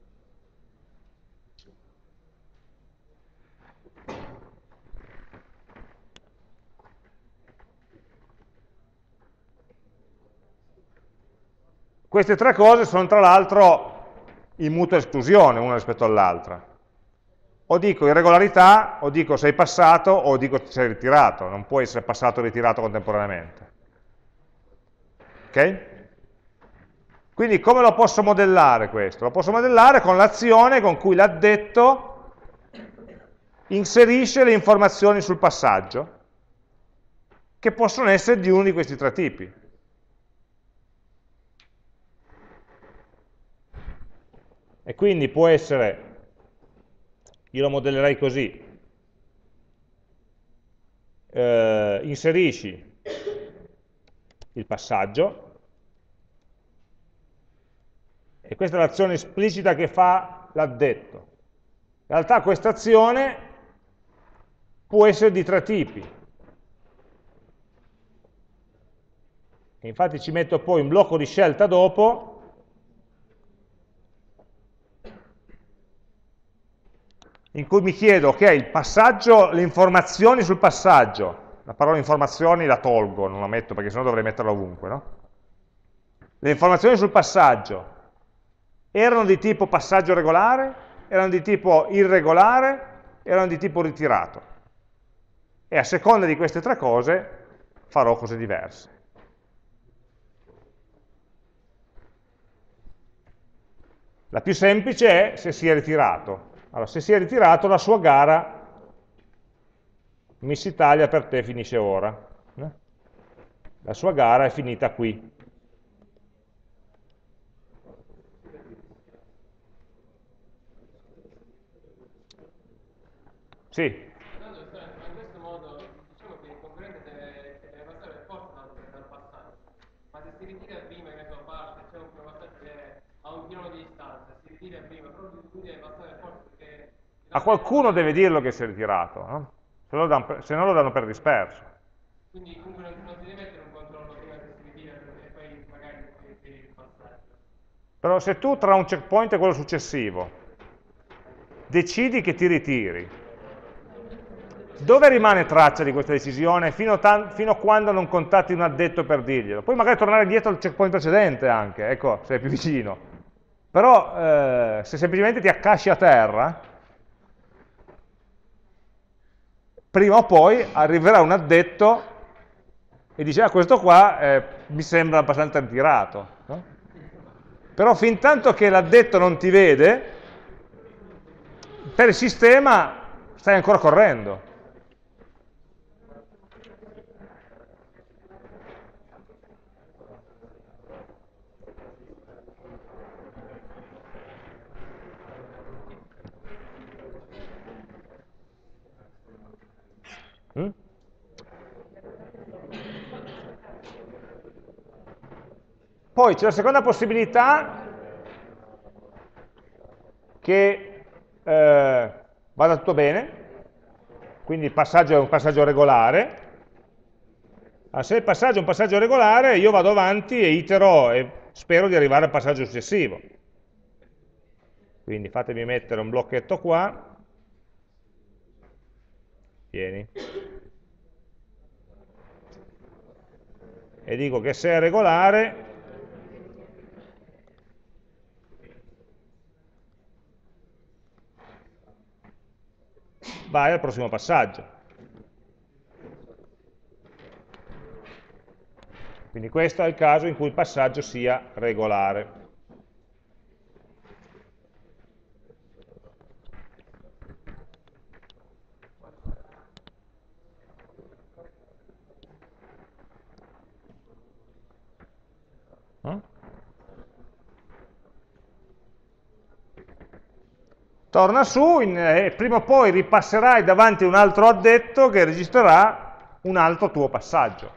Queste tre cose sono tra l'altro in mutua esclusione una rispetto all'altra. O dico irregolarità, o dico sei passato, o dico sei ritirato. Non può essere passato e ritirato contemporaneamente. Ok? Quindi come lo posso modellare questo? Lo posso modellare con l'azione con cui l'addetto inserisce le informazioni sul passaggio, che possono essere di uno di questi tre tipi. E quindi può essere, io lo modellerei così, inserisci il passaggio, e questa è l'azione esplicita che fa l'addetto. In realtà questa azione può essere di tre tipi. E infatti ci metto poi un blocco di scelta dopo, in cui mi chiedo, ok, il passaggio, le informazioni sul passaggio, la parola informazioni la tolgo, non la metto perché sennò dovrei metterla ovunque, no? Le informazioni sul passaggio erano di tipo passaggio regolare, erano di tipo irregolare, erano di tipo ritirato. E a seconda di queste tre cose farò cose diverse. La più semplice è se si è ritirato. Allora, se si è ritirato, la sua gara, Miss Italia per te finisce ora. La sua gara è finita qui. Sì. a un pilone di distanza, si ritira prima, però tu devi passare forza perché... A qualcuno deve dirlo che si è ritirato, no? Se no lo danno per disperso. Quindi comunque non si deve mettere un controllo prima che si ritira e poi magari per il passaggio. Però se tu tra un checkpoint e quello successivo decidi che ti ritiri, dove rimane traccia di questa decisione fino a quando non contatti un addetto per dirglielo? Poi magari tornare dietro al checkpoint precedente anche, ecco, se è più vicino. Però se semplicemente ti accasci a terra, prima o poi arriverà un addetto e dice, ah, questo qua mi sembra abbastanza ritirato. No? Però fin tanto che l'addetto non ti vede, per il sistema stai ancora correndo. Mm? Poi c'è la seconda possibilità che vada tutto bene, quindi il passaggio è un passaggio regolare. Se il passaggio è un passaggio regolare, io vado avanti e itero e spero di arrivare al passaggio successivo. Quindi fatemi mettere un blocchetto qua. Vieni. E dico che se è regolare, vai al prossimo passaggio. Quindi questo è il caso in cui il passaggio sia regolare. Torna su e prima o poi ripasserai davanti a un altro addetto che registrerà un altro tuo passaggio.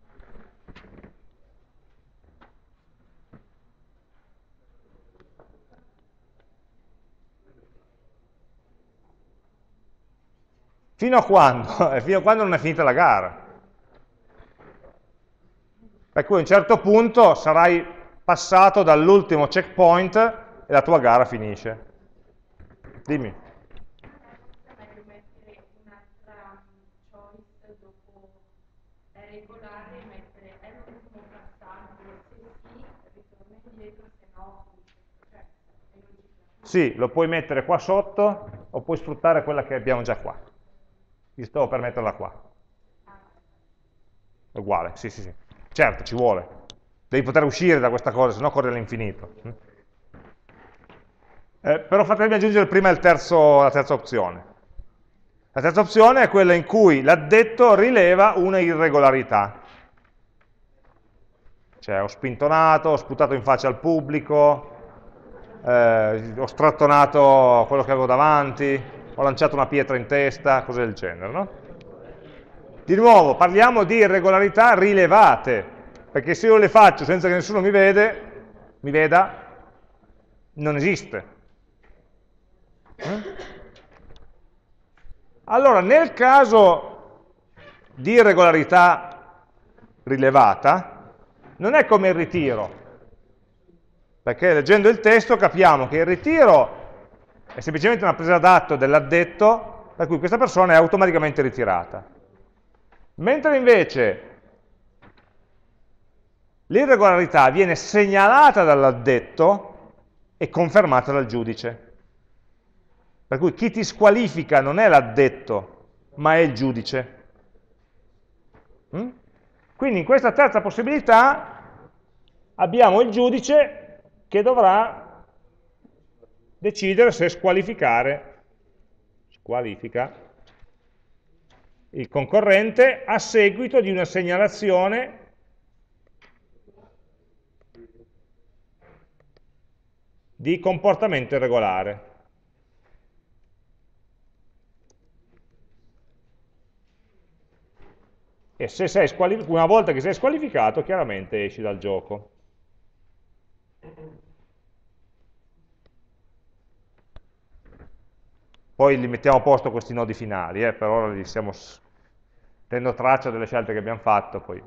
Fino a quando? Fino a quando non è finita la gara. Per cui a un certo punto sarai passato dall'ultimo checkpoint e la tua gara finisce. Dimmi. Meglio mettere un'altra choice dopo regolare, mettere è l'ultimo passaggio, se sì, ritorna indietro, se no, cioè, è logico. Sì, lo puoi mettere qua sotto o puoi sfruttare quella che abbiamo già qua. Io stavo per metterla qua. È uguale, sì, sì, sì. Certo, ci vuole. Devi poter uscire da questa cosa, sennò corri all'infinito. Però fatemi aggiungere prima la terza opzione. La terza opzione è quella in cui l'addetto rileva una irregolarità. Cioè ho spintonato, ho sputato in faccia al pubblico, ho strattonato quello che avevo davanti, ho lanciato una pietra in testa, cose del genere, no? Di nuovo, parliamo di irregolarità rilevate, perché se io le faccio senza che nessuno mi veda, non esiste. Allora, nel caso di irregolarità rilevata, non è come il ritiro, perché leggendo il testo capiamo che il ritiro è semplicemente una presa d'atto dell'addetto, per cui questa persona è automaticamente ritirata. Mentre invece l'irregolarità viene segnalata dall'addetto e confermata dal giudice. Per cui chi ti squalifica non è l'addetto, ma è il giudice. Quindi in questa terza possibilità abbiamo il giudice che dovrà decidere se squalifica il concorrente a seguito di una segnalazione di comportamento irregolare. E se una volta che sei squalificato, chiaramente esci dal gioco. poi li mettiamo a posto questi nodi finali, per ora li stiamo tenendo traccia delle scelte che abbiamo fatto, poi.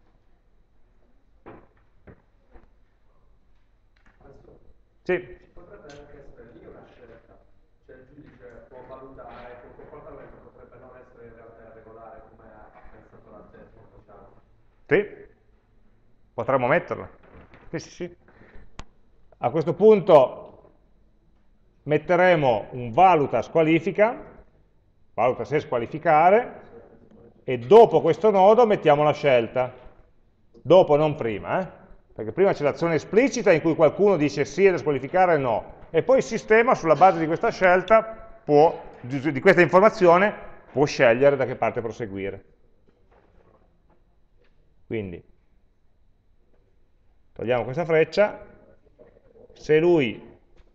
Sì. Potrebbe anche essere lì una scelta, cioè il giudice può valutare che un comportamento potrebbe non essere in realtà regolare come ha pensato la testa, diciamo. Sì, potremmo metterla. Sì, sì, sì. A questo punto metteremo un valuta squalifica, valuta se squalificare, e dopo questo nodo mettiamo la scelta. Dopo, non prima, perché prima c'è l'azione esplicita in cui qualcuno dice sì è da squalificare, no, e poi il sistema sulla base di questa scelta, di questa informazione, può scegliere da che parte proseguire. Quindi, togliamo questa freccia, se lui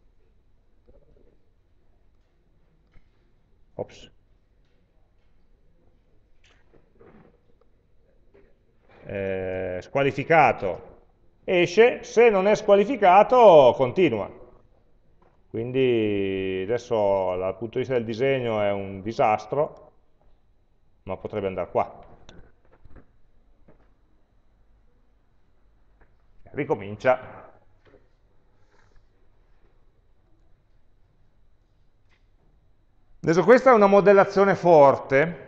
squalificato esce, se non è squalificato continua. Quindi adesso dal punto di vista del disegno è un disastro, ma potrebbe andare qua. Ricomincia. Adesso questa è una modellazione forte,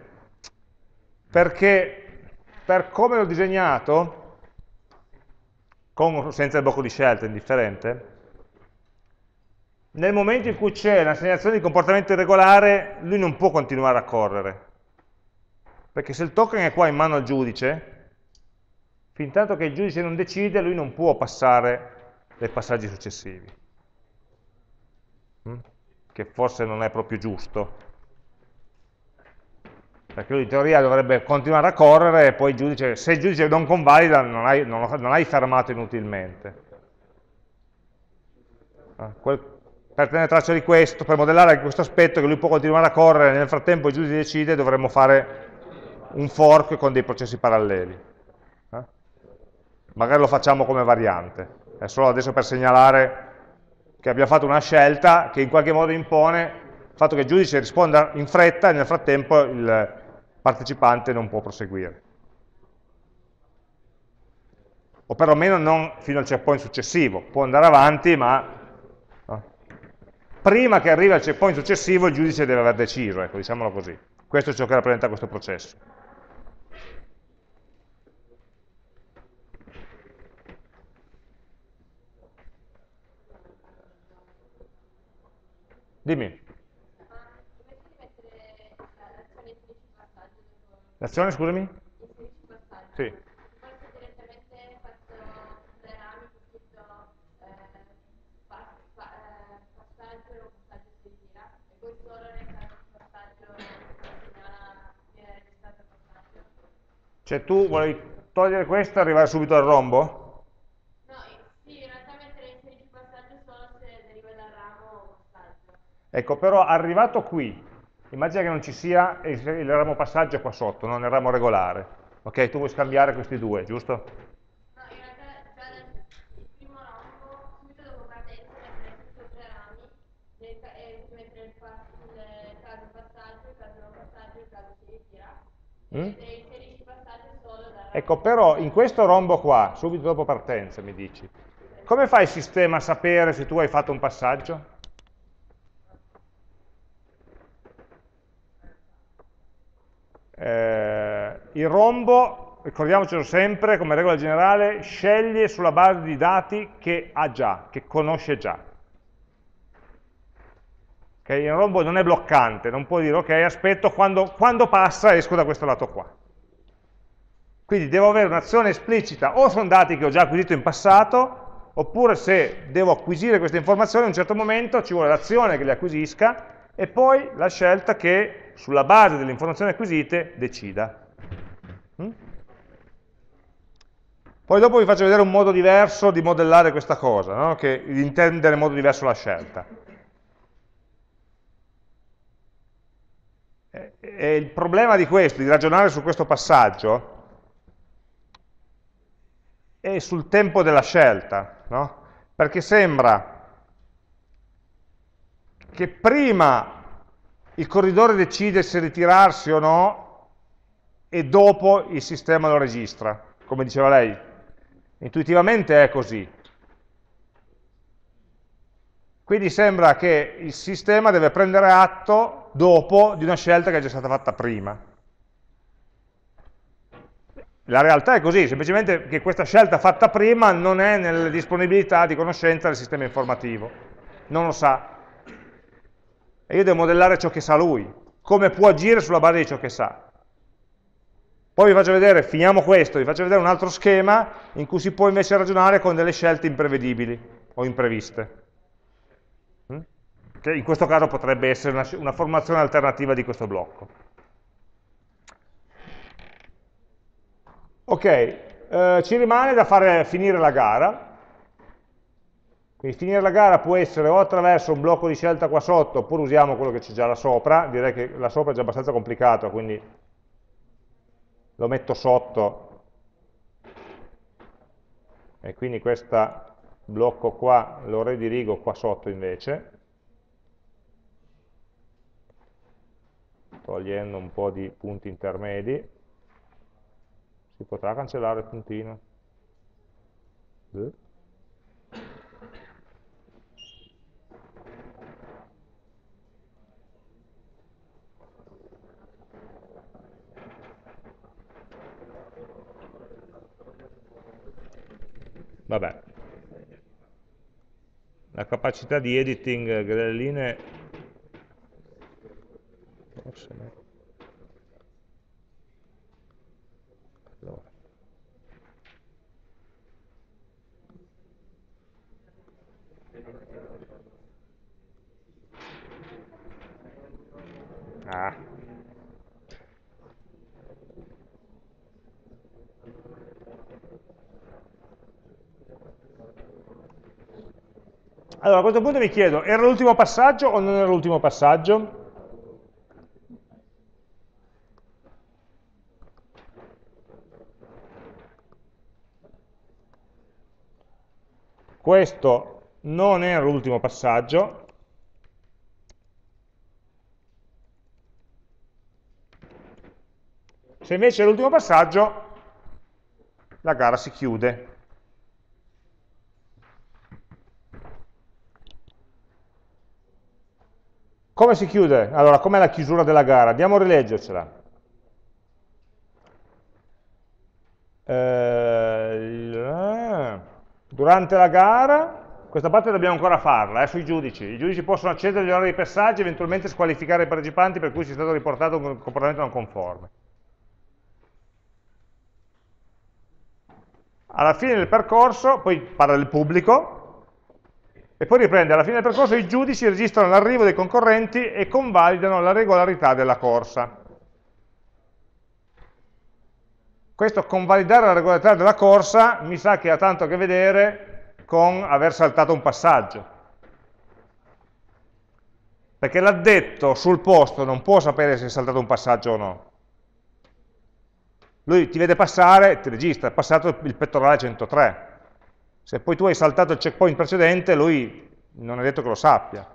perché per come l'ho disegnato, con o senza il blocco di scelta, indifferente, nel momento in cui c'è l'assegnazione di comportamento irregolare, lui non può continuare a correre. Perché se il token è qua in mano al giudice, fin tanto che il giudice non decide, lui non può passare dai passaggi successivi. Che forse non è proprio giusto. Perché lui in teoria dovrebbe continuare a correre e poi il giudice, se il giudice non convalida non hai fermato inutilmente. Per tenere traccia di questo, per modellare anche questo aspetto che lui può continuare a correre, nel frattempo il giudice decide, dovremmo fare un fork con dei processi paralleli. Magari lo facciamo come variante, è solo adesso per segnalare che abbiamo fatto una scelta che in qualche modo impone il fatto che il giudice risponda in fretta e nel frattempo il partecipante non può proseguire. O perlomeno non fino al checkpoint successivo, può andare avanti, ma prima che arrivi al checkpoint successivo il giudice deve aver deciso, ecco, diciamolo così. Questo è ciò che rappresenta questo processo. Dimmi. L'azione, scusami? Sì. Cioè tu vuoi togliere questo e arrivare subito al rombo? No, sì, in realtà mettere inseriti passaggio solo se deriva dal ramo o passaggio. Ecco, però arrivato qui, immagina che non ci sia il ramo passaggio qua sotto, non il ramo regolare. Ok, tu vuoi scambiare questi due, giusto? No, in realtà già nel primo rombo, subito dopo partenza, mettere tutti e tre rami e mettere il caso passaggio, il caso non passaggio, il caso si ritira. E mettere inserisci passaggio solo dal ramo. Ecco, però in questo rombo qua, subito dopo partenza, mi dici, come fa il sistema a sapere se tu hai fatto un passaggio? Il rombo, ricordiamocelo sempre, come regola generale, sceglie sulla base di dati che ha già, che conosce già. Okay? Il rombo non è bloccante, non può dire ok, aspetto, quando passa esco da questo lato qua. Quindi devo avere un'azione esplicita, o sono dati che ho già acquisito in passato, oppure se devo acquisire queste informazioni a un certo momento ci vuole l'azione che le acquisisca e poi la scelta che sulla base delle informazioni acquisite decida. Poi dopo vi faccio vedere un modo diverso di modellare questa cosa, no? Di intendere in modo diverso la scelta. E il problema di questo, di ragionare su questo passaggio, è sul tempo della scelta, no? Perché sembra che prima il corridore decide se ritirarsi o no e dopo il sistema lo registra, come diceva lei. Intuitivamente è così. Quindi sembra che il sistema deve prendere atto dopo di una scelta che è già stata fatta prima. La realtà è così, semplicemente che questa scelta fatta prima non è nelle disponibilità di conoscenza del sistema informativo, non lo sa. E io devo modellare ciò che sa lui, come può agire sulla base di ciò che sa. Poi vi faccio vedere, finiamo questo, vi faccio vedere un altro schema in cui si può invece ragionare con delle scelte imprevedibili o impreviste. Che in questo caso potrebbe essere una formazione alternativa di questo blocco. Ok, ci rimane da finire la gara. Quindi finire la gara può essere o attraverso un blocco di scelta qua sotto, oppure usiamo quello che c'è già là sopra. Direi che là sopra è già abbastanza complicato, quindi lo metto sotto. E quindi questo blocco qua lo redirigo qua sotto invece, togliendo un po' di punti intermedi. Si potrà cancellare il puntino? Vabbè. La capacità di editing delle linee forse no. Allora. Allora, a questo punto mi chiedo, era l'ultimo passaggio o non era l'ultimo passaggio? Questo non era l'ultimo passaggio. Se invece è l'ultimo passaggio, la gara si chiude. Come si chiude? Allora, com'è la chiusura della gara? Andiamo a rileggercela. Durante la gara, questa parte dobbiamo ancora farla, sui giudici. I giudici possono accedere agli orari di passaggio e eventualmente squalificare i partecipanti per cui sia stato riportato un comportamento non conforme. Alla fine del percorso, poi parla del pubblico, e poi riprende, alla fine del percorso i giudici registrano l'arrivo dei concorrenti e convalidano la regolarità della corsa. Questo convalidare la regolarità della corsa mi sa che ha tanto a che vedere con aver saltato un passaggio. Perché l'addetto sul posto non può sapere se hai saltato un passaggio o no. Lui ti vede passare, ti registra, è passato il pettorale 103. Se poi tu hai saltato il checkpoint precedente, lui non è detto che lo sappia.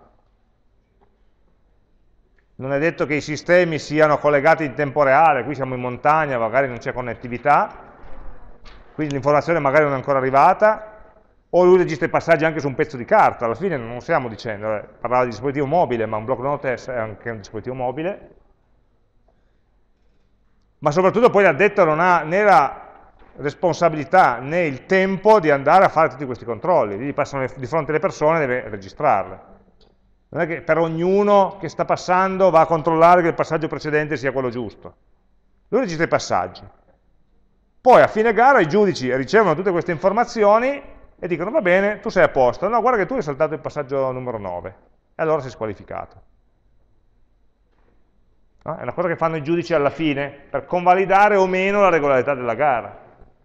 Non è detto che i sistemi siano collegati in tempo reale, qui siamo in montagna, magari non c'è connettività, quindi l'informazione magari non è ancora arrivata, o lui registra i passaggi anche su un pezzo di carta, alla fine non lo stiamo dicendo, parlava di dispositivo mobile, ma un block notice è anche un dispositivo mobile, ma soprattutto poi l'addetto non ha né la responsabilità né il tempo di andare a fare tutti questi controlli, gli passano di fronte alle persone e deve registrarle. Non è che per ognuno che sta passando va a controllare che il passaggio precedente sia quello giusto. Lui registra i passaggi. Poi a fine gara i giudici ricevono tutte queste informazioni e dicono va bene, tu sei a posto, no guarda che tu hai saltato il passaggio numero 9 e allora sei squalificato. No? È una cosa che fanno i giudici alla fine per convalidare o meno la regolarità della gara.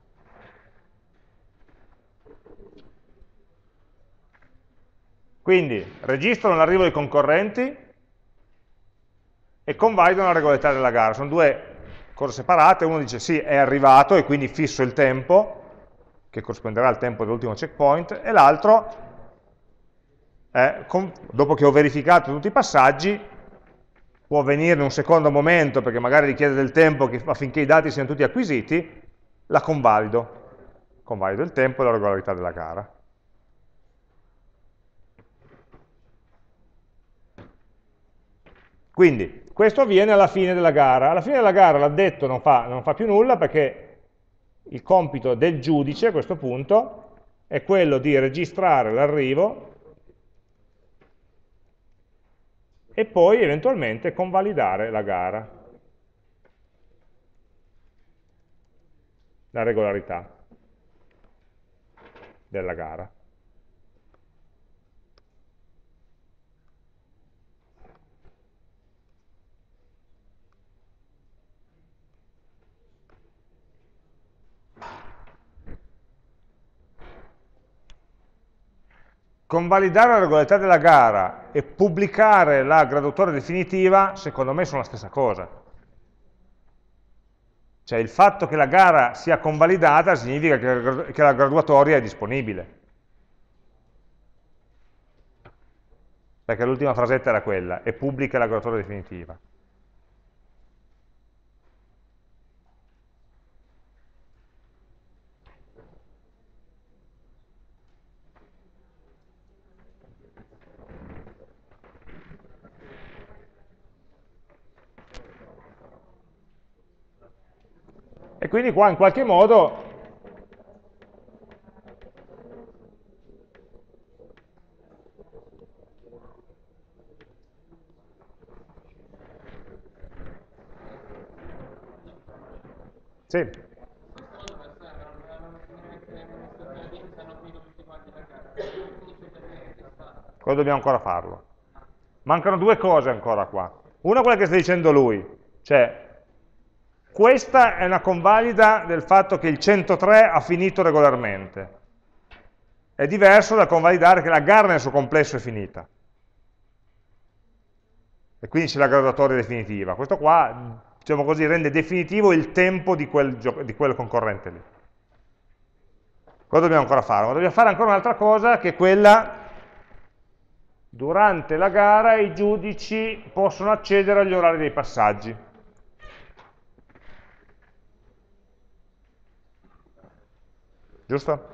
Quindi registrano l'arrivo dei concorrenti e convalidano la regolarità della gara. Sono due cose separate, uno dice sì, è arrivato e quindi fisso il tempo, che corrisponderà al tempo dell'ultimo checkpoint, e l'altro, dopo che ho verificato tutti i passaggi, può avvenire in un secondo momento perché magari richiede del tempo affinché i dati siano tutti acquisiti, la convalido. Convalido il tempo e la regolarità della gara. Quindi, questo avviene alla fine della gara. Alla fine della gara l'addetto non fa più nulla perché il compito del giudice a questo punto è quello di registrare l'arrivo e poi eventualmente convalidare la gara, la regolarità della gara. Convalidare la regolarità della gara e pubblicare la graduatoria definitiva, secondo me, sono la stessa cosa. Cioè il fatto che la gara sia convalidata significa che la graduatoria è disponibile. Perché l'ultima frasetta era quella, e pubblica la graduatoria definitiva. E quindi qua in qualche modo sì. Cosa dobbiamo ancora farlo? Mancano due cose ancora qua. Una è quella che sta dicendo lui, cioè questa è una convalida del fatto che il 103 ha finito regolarmente. È diverso da convalidare che la gara nel suo complesso è finita. E quindi c'è la graduatoria definitiva. Questo qua, diciamo così, rende definitivo il tempo di quel concorrente lì. Cosa dobbiamo ancora fare? Ma dobbiamo fare ancora un'altra cosa, che è quella: durante la gara i giudici possono accedere agli orari dei passaggi. Giusto?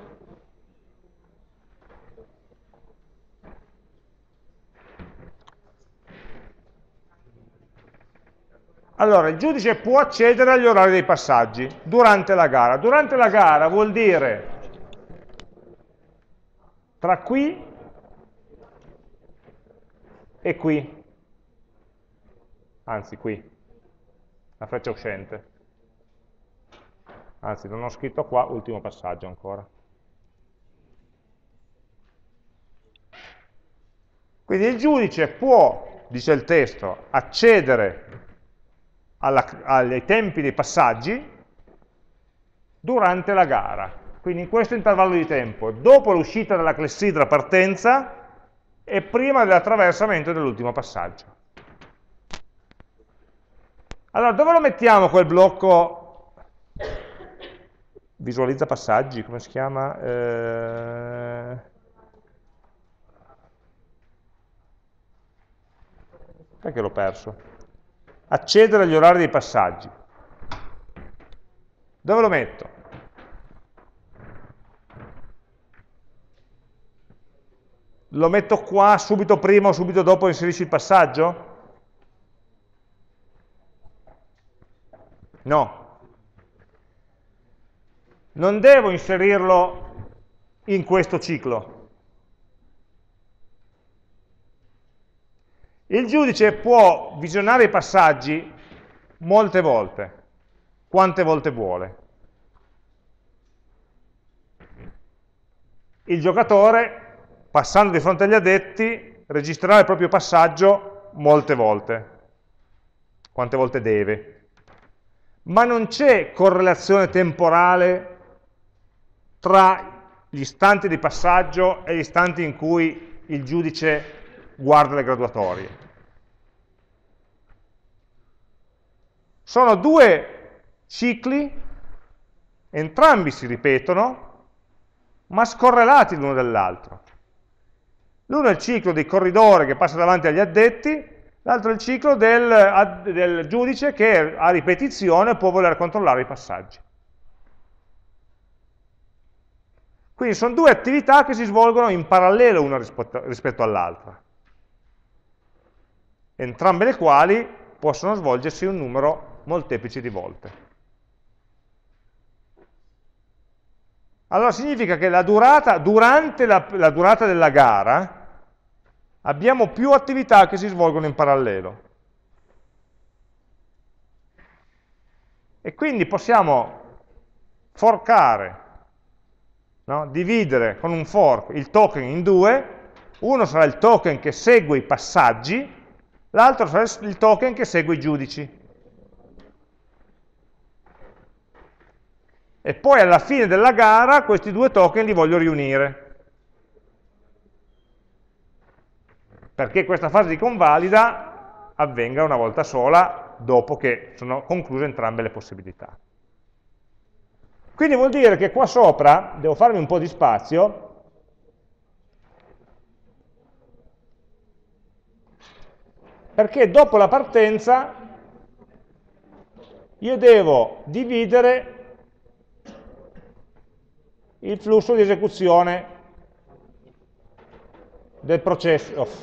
Allora, il giudice può accedere agli orari dei passaggi durante la gara. Durante la gara vuol dire tra qui e qui, anzi qui, la freccia uscente. Anzi, non ho scritto qua, ultimo passaggio ancora. Quindi il giudice può, dice il testo, accedere ai tempi dei passaggi durante la gara. Quindi in questo intervallo di tempo, dopo l'uscita dalla clessidra partenza e prima dell'attraversamento dell'ultimo passaggio. Allora, dove lo mettiamo quel blocco? Visualizza passaggi, come si chiama? Perché l'ho perso? Accedere agli orari dei passaggi. Dove lo metto? Lo metto qua subito prima o subito dopo inserisci il passaggio? No. Non devo inserirlo in questo ciclo. Il giudice può visionare i passaggi molte volte, quante volte vuole. Il giocatore, passando di fronte agli addetti, registrerà il proprio passaggio molte volte, quante volte deve. Ma non c'è correlazione temporale tra gli istanti di passaggio e gli istanti in cui il giudice guarda le graduatorie. Sono due cicli, entrambi si ripetono, ma scorrelati l'uno dall'altro. L'uno è il ciclo del corridore che passa davanti agli addetti, L'altro è il ciclo del giudice che a ripetizione può voler controllare i passaggi. Quindi sono due attività che si svolgono in parallelo una rispetto all'altra, entrambe le quali possono svolgersi un numero molteplice di volte. Allora significa che durante la durata della gara abbiamo più attività che si svolgono in parallelo. E quindi possiamo forcare, no? Dividere con un fork il token in due, uno sarà il token che segue i passaggi, l'altro sarà il token che segue i giudici. E poi alla fine della gara questi due token li voglio riunire. Perché questa fase di convalida avvenga una volta sola dopo che sono concluse entrambe le possibilità. Quindi vuol dire che qua sopra devo farmi un po' di spazio perché dopo la partenza io devo dividere il flusso di esecuzione del processo.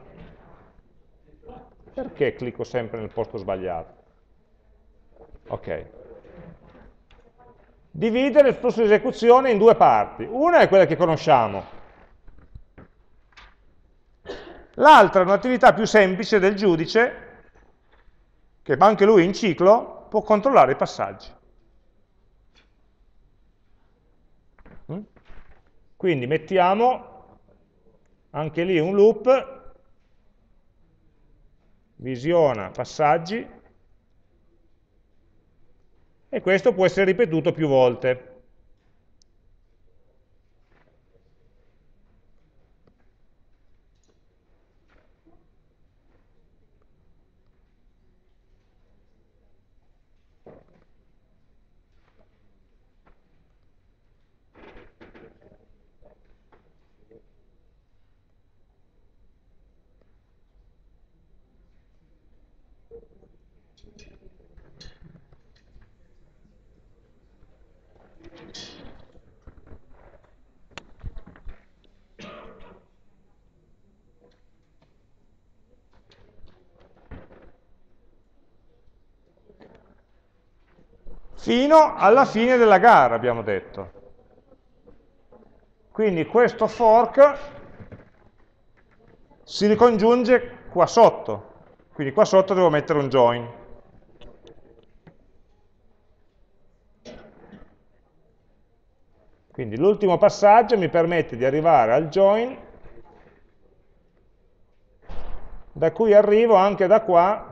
Perché clicco sempre nel posto sbagliato? Ok. Dividere il flusso di esecuzione in due parti. Una è quella che conosciamo. L'altra è un'attività più semplice del giudice, che anche lui in ciclo può controllare i passaggi. Quindi mettiamo anche lì un loop, visiona passaggi, e questo può essere ripetuto più volte. Fino alla fine della gara, abbiamo detto. Quindi questo fork si ricongiunge qua sotto. Quindi qua sotto devo mettere un join. Quindi l'ultimo passaggio mi permette di arrivare al join, da cui arrivo anche da qua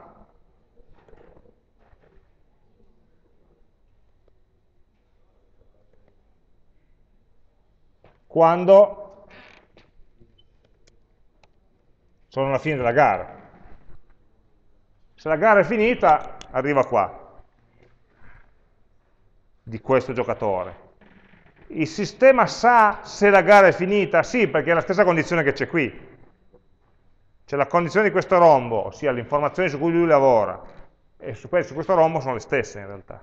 quando sono alla fine della gara. Se la gara è finita, arriva qua, di questo giocatore. Il sistema sa se la gara è finita? Sì, perché è la stessa condizione che c'è qui. Cioè la condizione di questo rombo, ossia le informazioni su cui lui lavora, e su questo rombo sono le stesse in realtà.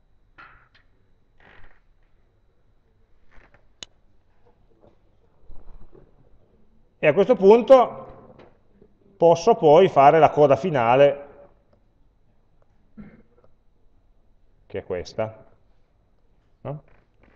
E a questo punto posso poi fare la coda finale, che è questa. No?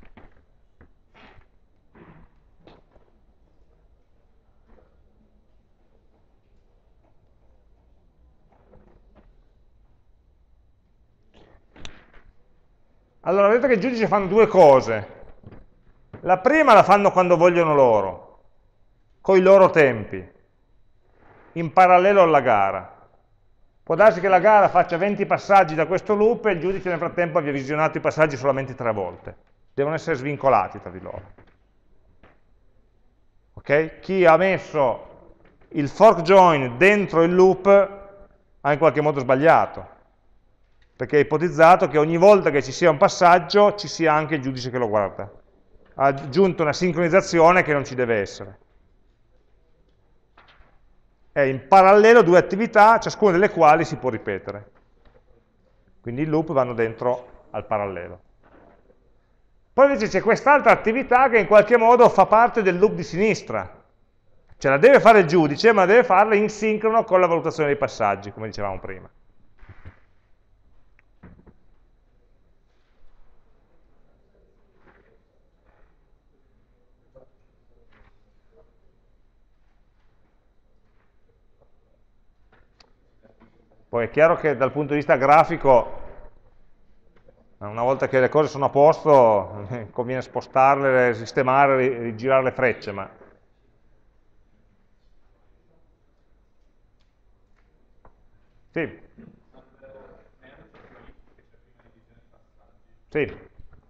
Allora, vedete che i giudici fanno due cose. La prima la fanno quando vogliono loro, con i loro tempi, in parallelo alla gara. Può darsi che la gara faccia 20 passaggi da questo loop e il giudice nel frattempo abbia visionato i passaggi solamente 3 volte. Devono essere svincolati tra di loro. Okay? Chi ha messo il fork join dentro il loop ha in qualche modo sbagliato, perché è ipotizzato che ogni volta che ci sia un passaggio ci sia anche il giudice che lo guarda. Ha aggiunto una sincronizzazione che non ci deve essere. è in parallelo due attività, ciascuna delle quali si può ripetere. Quindi i loop vanno dentro al parallelo. Poi invece c'è quest'altra attività che in qualche modo fa parte del loop di sinistra. Cioè la deve fare il giudice, ma deve farla in sincrono con la valutazione dei passaggi, come dicevamo prima. Poi è chiaro che dal punto di vista grafico, una volta che le cose sono a posto, conviene spostarle, sistemare, rigirare le frecce, ma... Sì. Sì.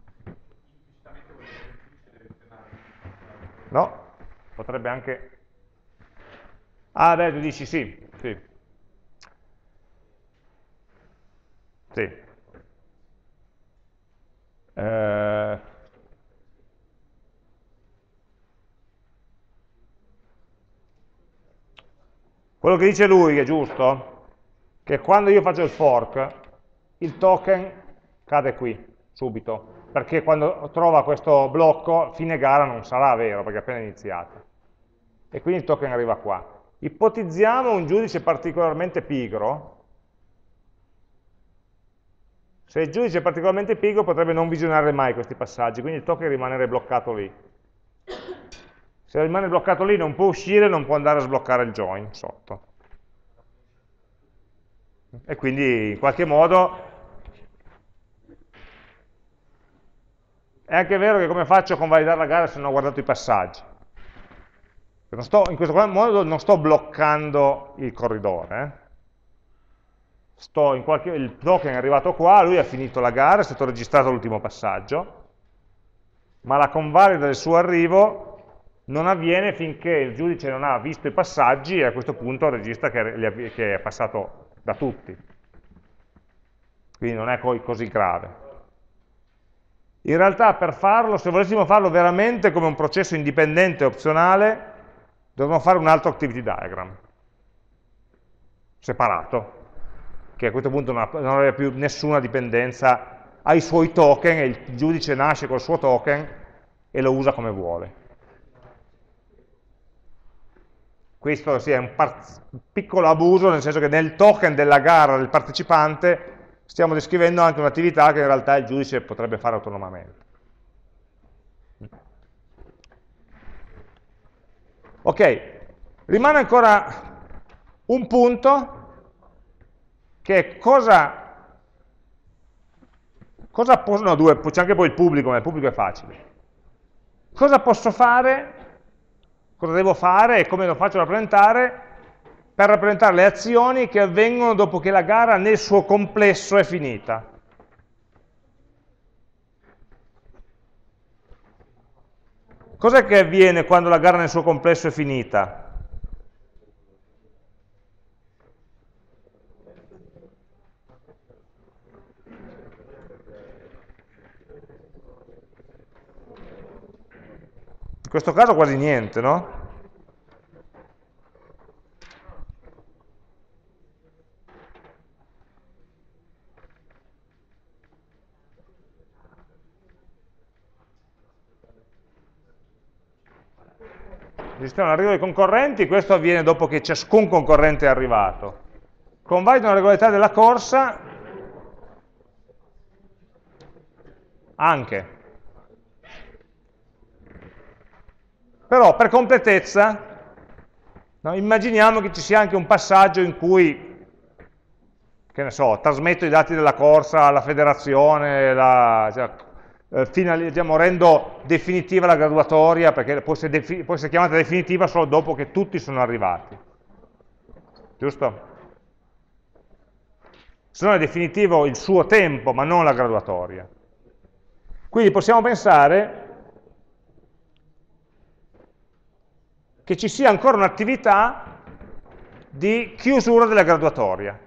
No, potrebbe anche... Ah, beh, tu dici sì, sì. Sì. Quello che dice lui è giusto, che quando io faccio il fork, il token cade qui, subito, perché quando trova questo blocco, fine gara non sarà vero, perché è appena iniziato. E quindi il token arriva qua. Ipotizziamo un giudice particolarmente pigro. Se il giudice è particolarmente pigro potrebbe non visionare mai questi passaggi, quindi il token rimanere bloccato lì. Se rimane bloccato lì non può uscire, non può andare a sbloccare il join sotto. E quindi in qualche modo è anche vero che come faccio a convalidare la gara se non ho guardato i passaggi? In questo modo non sto bloccando il corridore, il token è arrivato qua, lui ha finito la gara, è stato registrato l'ultimo passaggio, ma la convalida del suo arrivo non avviene finché il giudice non ha visto i passaggi e a questo punto registra che è passato da tutti. Quindi non è così grave. In realtà per farlo, se volessimo farlo veramente come un processo indipendente e opzionale, dovremmo fare un altro activity diagram, separato, che a questo punto non avrebbe più nessuna dipendenza, ha i suoi token e il giudice nasce col suo token e lo usa come vuole. Questo sì, è un piccolo abuso, nel senso che nel token della gara del partecipante stiamo descrivendo anche un'attività che in realtà il giudice potrebbe fare autonomamente. Ok, rimane ancora un punto che è no, due, c'è anche poi il pubblico, ma il pubblico è facile. Cosa posso fare, cosa devo fare e come lo faccio rappresentare per rappresentare le azioni che avvengono dopo che la gara nel suo complesso è finita. Cos'è che avviene quando la gara nel suo complesso è finita? In questo caso quasi niente, no? Esistono l'arrivo dei concorrenti, questo avviene dopo che ciascun concorrente è arrivato. Convalidano la regolarità della corsa anche. Però per completezza, no, immaginiamo che ci sia anche un passaggio in cui, che ne so, trasmetto i dati della corsa alla federazione, diciamo, rendo definitiva la graduatoria, perché può essere chiamata definitiva solo dopo che tutti sono arrivati. Giusto? Se no è definitivo il suo tempo, ma non la graduatoria. Quindi possiamo pensare che ci sia ancora un'attività di chiusura della graduatoria.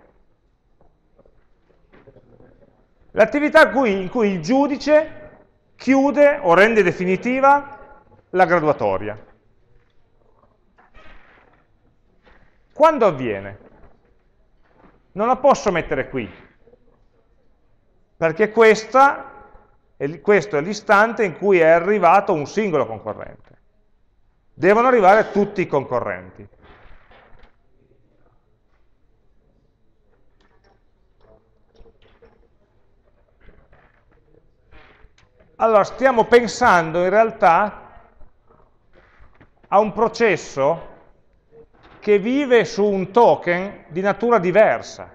L'attività in cui il giudice chiude o rende definitiva la graduatoria. Quando avviene? Non la posso mettere qui, perché questo è l'istante in cui è arrivato un singolo concorrente. Devono arrivare tutti i concorrenti. Allora, stiamo pensando in realtà a un processo che vive su un token di natura diversa.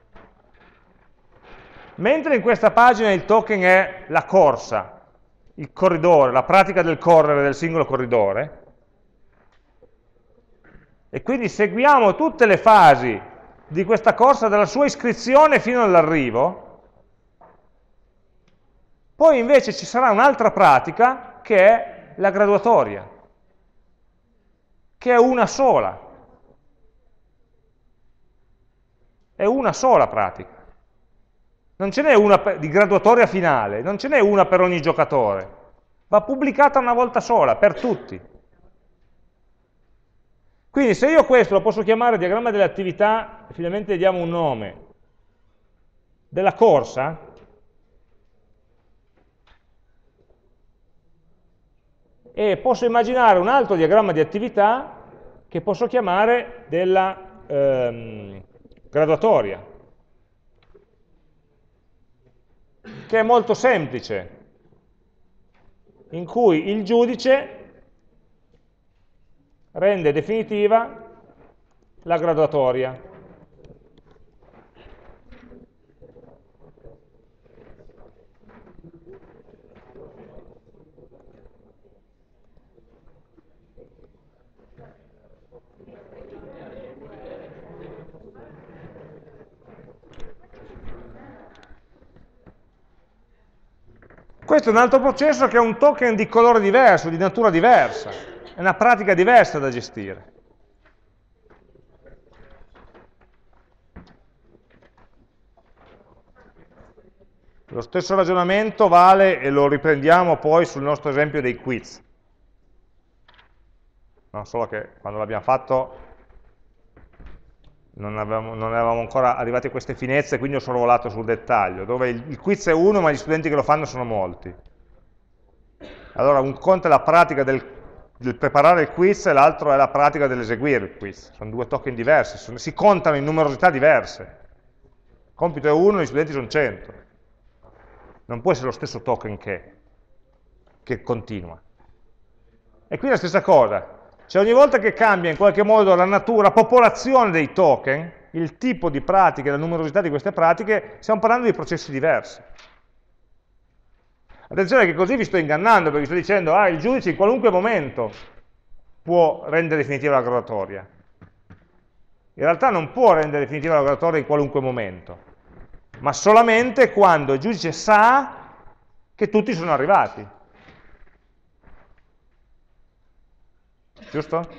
Mentre in questa pagina il token è la corsa, il corridore, la pratica del correre del singolo corridore, e quindi seguiamo tutte le fasi di questa corsa dalla sua iscrizione fino all'arrivo, poi invece ci sarà un'altra pratica che è la graduatoria, che è una sola. È una sola pratica. Non ce n'è una di graduatoria finale, non ce n'è una per ogni giocatore. Va pubblicata una volta sola, per tutti. Quindi se io questo lo posso chiamare diagramma delle attività, e finalmente diamo un nome, della corsa, e posso immaginare un altro diagramma di attività che posso chiamare della graduatoria, che è molto semplice, in cui il giudice rende definitiva la graduatoria. Questo è un altro processo che è un token di colore diverso, di natura diversa, è una pratica diversa da gestire. Lo stesso ragionamento vale, e lo riprendiamo poi sul nostro esempio dei quiz. No, solo che quando l'abbiamo fatto non eravamo ancora arrivati a queste finezze, quindi ho sorvolato sul dettaglio, dove il quiz è uno, ma gli studenti che lo fanno sono molti. Allora, un conto è la pratica del preparare il quiz e l'altro è la pratica dell'eseguire il quiz. Sono due token diversi, si contano in numerosità diverse. Il compito è uno, gli studenti sono 100. Non può essere lo stesso token che continua. E qui la stessa cosa. Cioè ogni volta che cambia in qualche modo la natura, la popolazione dei token, il tipo di pratiche, la numerosità di queste pratiche, stiamo parlando di processi diversi. Attenzione che così vi sto ingannando, perché sto dicendo, il giudice in qualunque momento può rendere definitiva la graduatoria. In realtà non può rendere definitiva la graduatoria in qualunque momento, ma solamente quando il giudice sa che tutti sono arrivati. Giusto?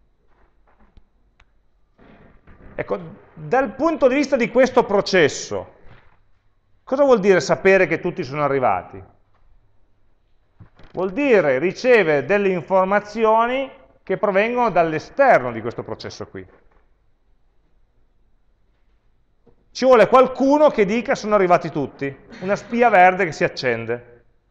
Ecco, dal punto di vista di questo processo, cosa vuol dire sapere che tutti sono arrivati? Vuol dire ricevere delle informazioni che provengono dall'esterno di questo processo qui. Ci vuole qualcuno che dica sono arrivati tutti, una spia verde che si accende.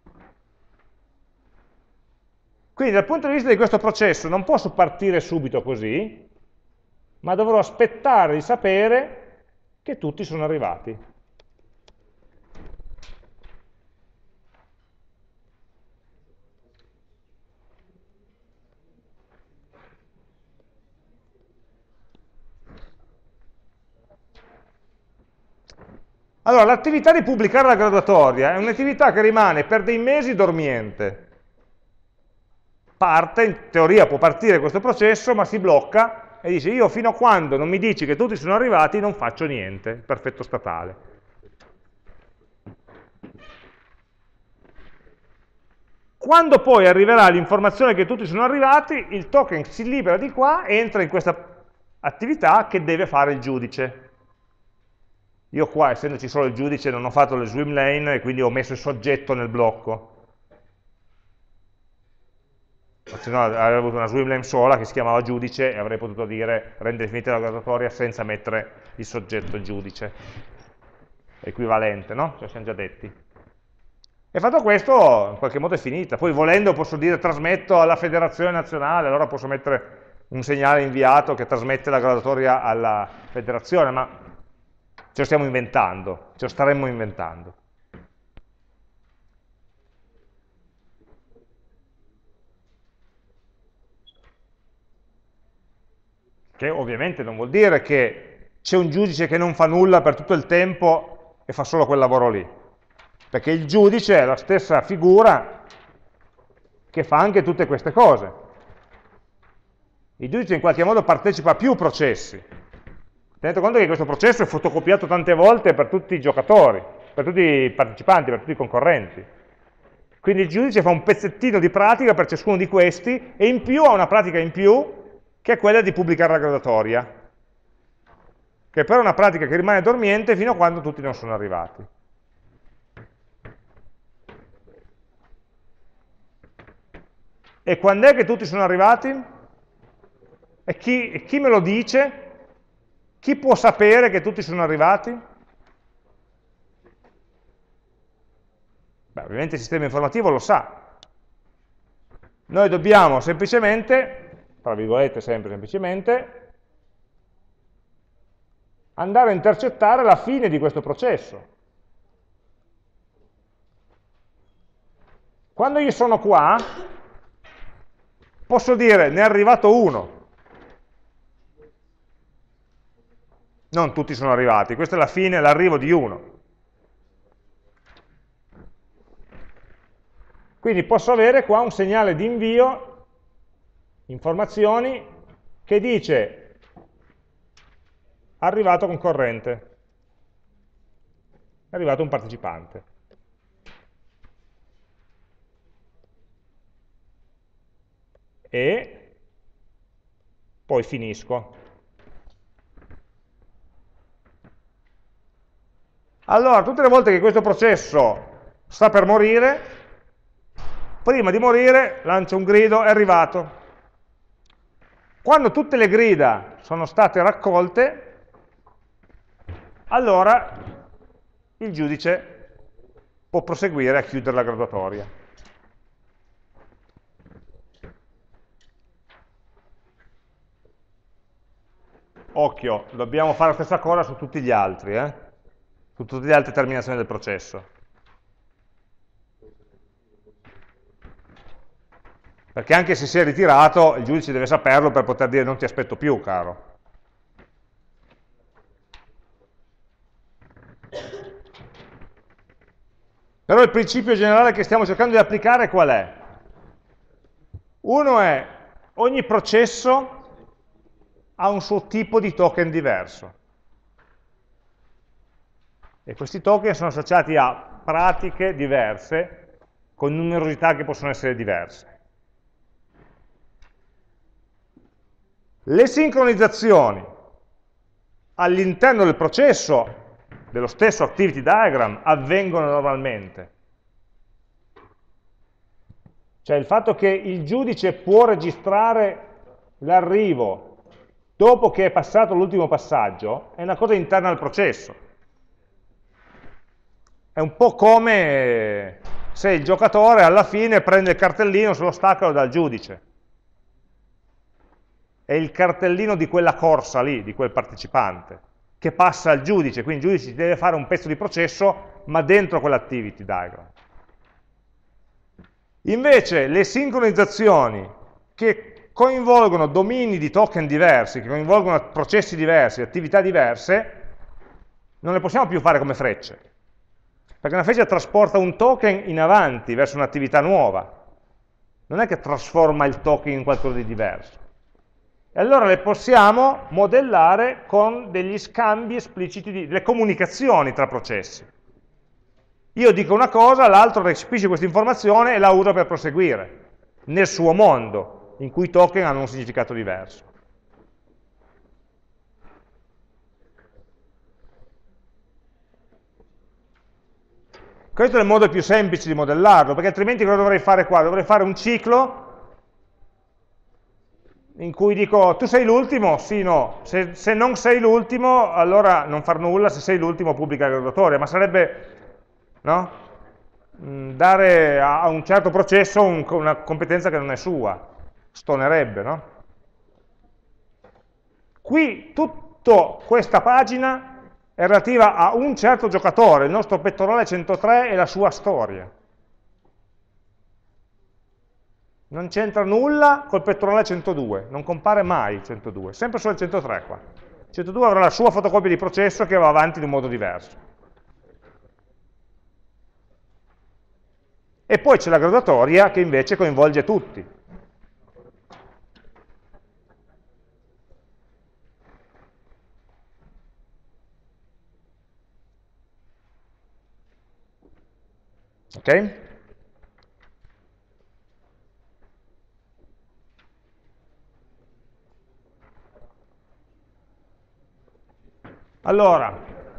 Quindi dal punto di vista di questo processo non posso partire subito così, ma dovrò aspettare di sapere che tutti sono arrivati. Allora, l'attività di pubblicare la graduatoria è un'attività che rimane per dei mesi dormiente. Parte, in teoria può partire questo processo, ma si blocca e dice io fino a quando non mi dici che tutti sono arrivati non faccio niente, perfetto statale. Quando poi arriverà l'informazione che tutti sono arrivati, il token si libera di qua e entra in questa attività che deve fare il giudice. Io qua, essendoci solo il giudice, non ho fatto le swim lane e quindi ho messo il soggetto nel blocco. se no avrei avuto una swimlane sola che si chiamava giudice e avrei potuto dire rende definita la graduatoria senza mettere il soggetto giudice, equivalente, no? Ce lo siamo già detti. E fatto questo, in qualche modo è finita. Poi volendo posso dire trasmetto alla federazione nazionale, allora posso mettere un segnale inviato che trasmette la graduatoria alla federazione, ma ce lo stiamo inventando, ce lo staremmo inventando. Che ovviamente non vuol dire che c'è un giudice che non fa nulla per tutto il tempo e fa solo quel lavoro lì, perché il giudice è la stessa figura che fa anche tutte queste cose. Il giudice in qualche modo partecipa a più processi. Tenete conto che questo processo è fotocopiato tante volte per tutti i giocatori, per tutti i partecipanti, per tutti i concorrenti. Quindi il giudice fa un pezzettino di pratica per ciascuno di questi e in più ha una pratica in più che è quella di pubblicare la graduatoria, che però è una pratica che rimane dormiente fino a quando tutti non sono arrivati. E quando è che tutti sono arrivati? E chi me lo dice? Chi può sapere che tutti sono arrivati? Beh, ovviamente il sistema informativo lo sa. Noi dobbiamo semplicemente, tra virgolette sempre semplicemente, andare a intercettare la fine di questo processo. Quando io sono qua, posso dire ne è arrivato uno. Non tutti sono arrivati, questa è la fine, l'arrivo di uno. Quindi posso avere qua un segnale di invio, informazioni, che dice arrivato concorrente, è arrivato un partecipante. E poi finisco. Allora, tutte le volte che questo processo sta per morire, prima di morire lancia un grido, è arrivato. Quando tutte le grida sono state raccolte, allora il giudice può proseguire a chiudere la graduatoria. Occhio, dobbiamo fare la stessa cosa su tutti gli altri, su tutte le altre terminazioni del processo. Perché anche se si è ritirato, il giudice deve saperlo per poter dire non ti aspetto più, caro. Però il principio generale che stiamo cercando di applicare qual è? Uno è, ogni processo ha un suo tipo di token diverso. E questi token sono associati a pratiche diverse, con numerosità che possono essere diverse. Le sincronizzazioni all'interno del processo, dello stesso activity diagram, avvengono normalmente. Cioè il fatto che il giudice può registrare l'arrivo dopo che è passato l'ultimo passaggio è una cosa interna al processo. È un po' come se il giocatore alla fine prende il cartellino, se lo stacca e lo dà al giudice. È il cartellino di quella corsa lì, di quel partecipante, che passa al giudice, quindi il giudice deve fare un pezzo di processo, ma dentro quell'activity diagram. Invece le sincronizzazioni che coinvolgono domini di token diversi, che coinvolgono processi diversi, attività diverse, non le possiamo più fare come frecce. Perché una freccia trasporta un token in avanti verso un'attività nuova. Non è che trasforma il token in qualcosa di diverso. E allora le possiamo modellare con degli scambi espliciti, delle comunicazioni tra processi. Io dico una cosa, l'altro recepisce questa informazione e la usa per proseguire, nel suo mondo, in cui i token hanno un significato diverso. Questo è il modo più semplice di modellarlo, perché altrimenti cosa dovrei fare qua? Dovrei fare un ciclo in cui dico tu sei l'ultimo, sì, no, se non sei l'ultimo allora non far nulla, se sei l'ultimo pubblica la graduatoria, ma sarebbe, no? Dare a un certo processo una competenza che non è sua, stonerebbe, no? Qui tutta questa pagina è relativa a un certo giocatore, il nostro pettorale 103 e la sua storia. Non c'entra nulla col pettorale 102, non compare mai il 102, sempre solo il 103 qua. Il 102 avrà la sua fotocopia di processo che va avanti in un modo diverso. E poi c'è la graduatoria che invece coinvolge tutti. Ok? Allora,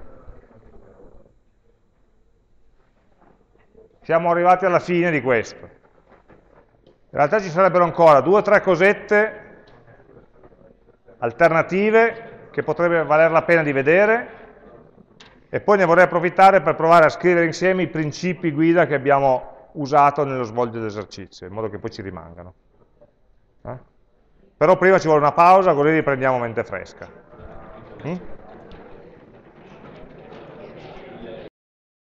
siamo arrivati alla fine di questo. In realtà ci sarebbero ancora 2 o 3 cosette alternative che potrebbe valer la pena di vedere e poi ne vorrei approfittare per provare a scrivere insieme i principi guida che abbiamo usato nello svolgere l'esercizio, in modo che poi ci rimangano. Però prima ci vuole una pausa, così riprendiamo mente fresca.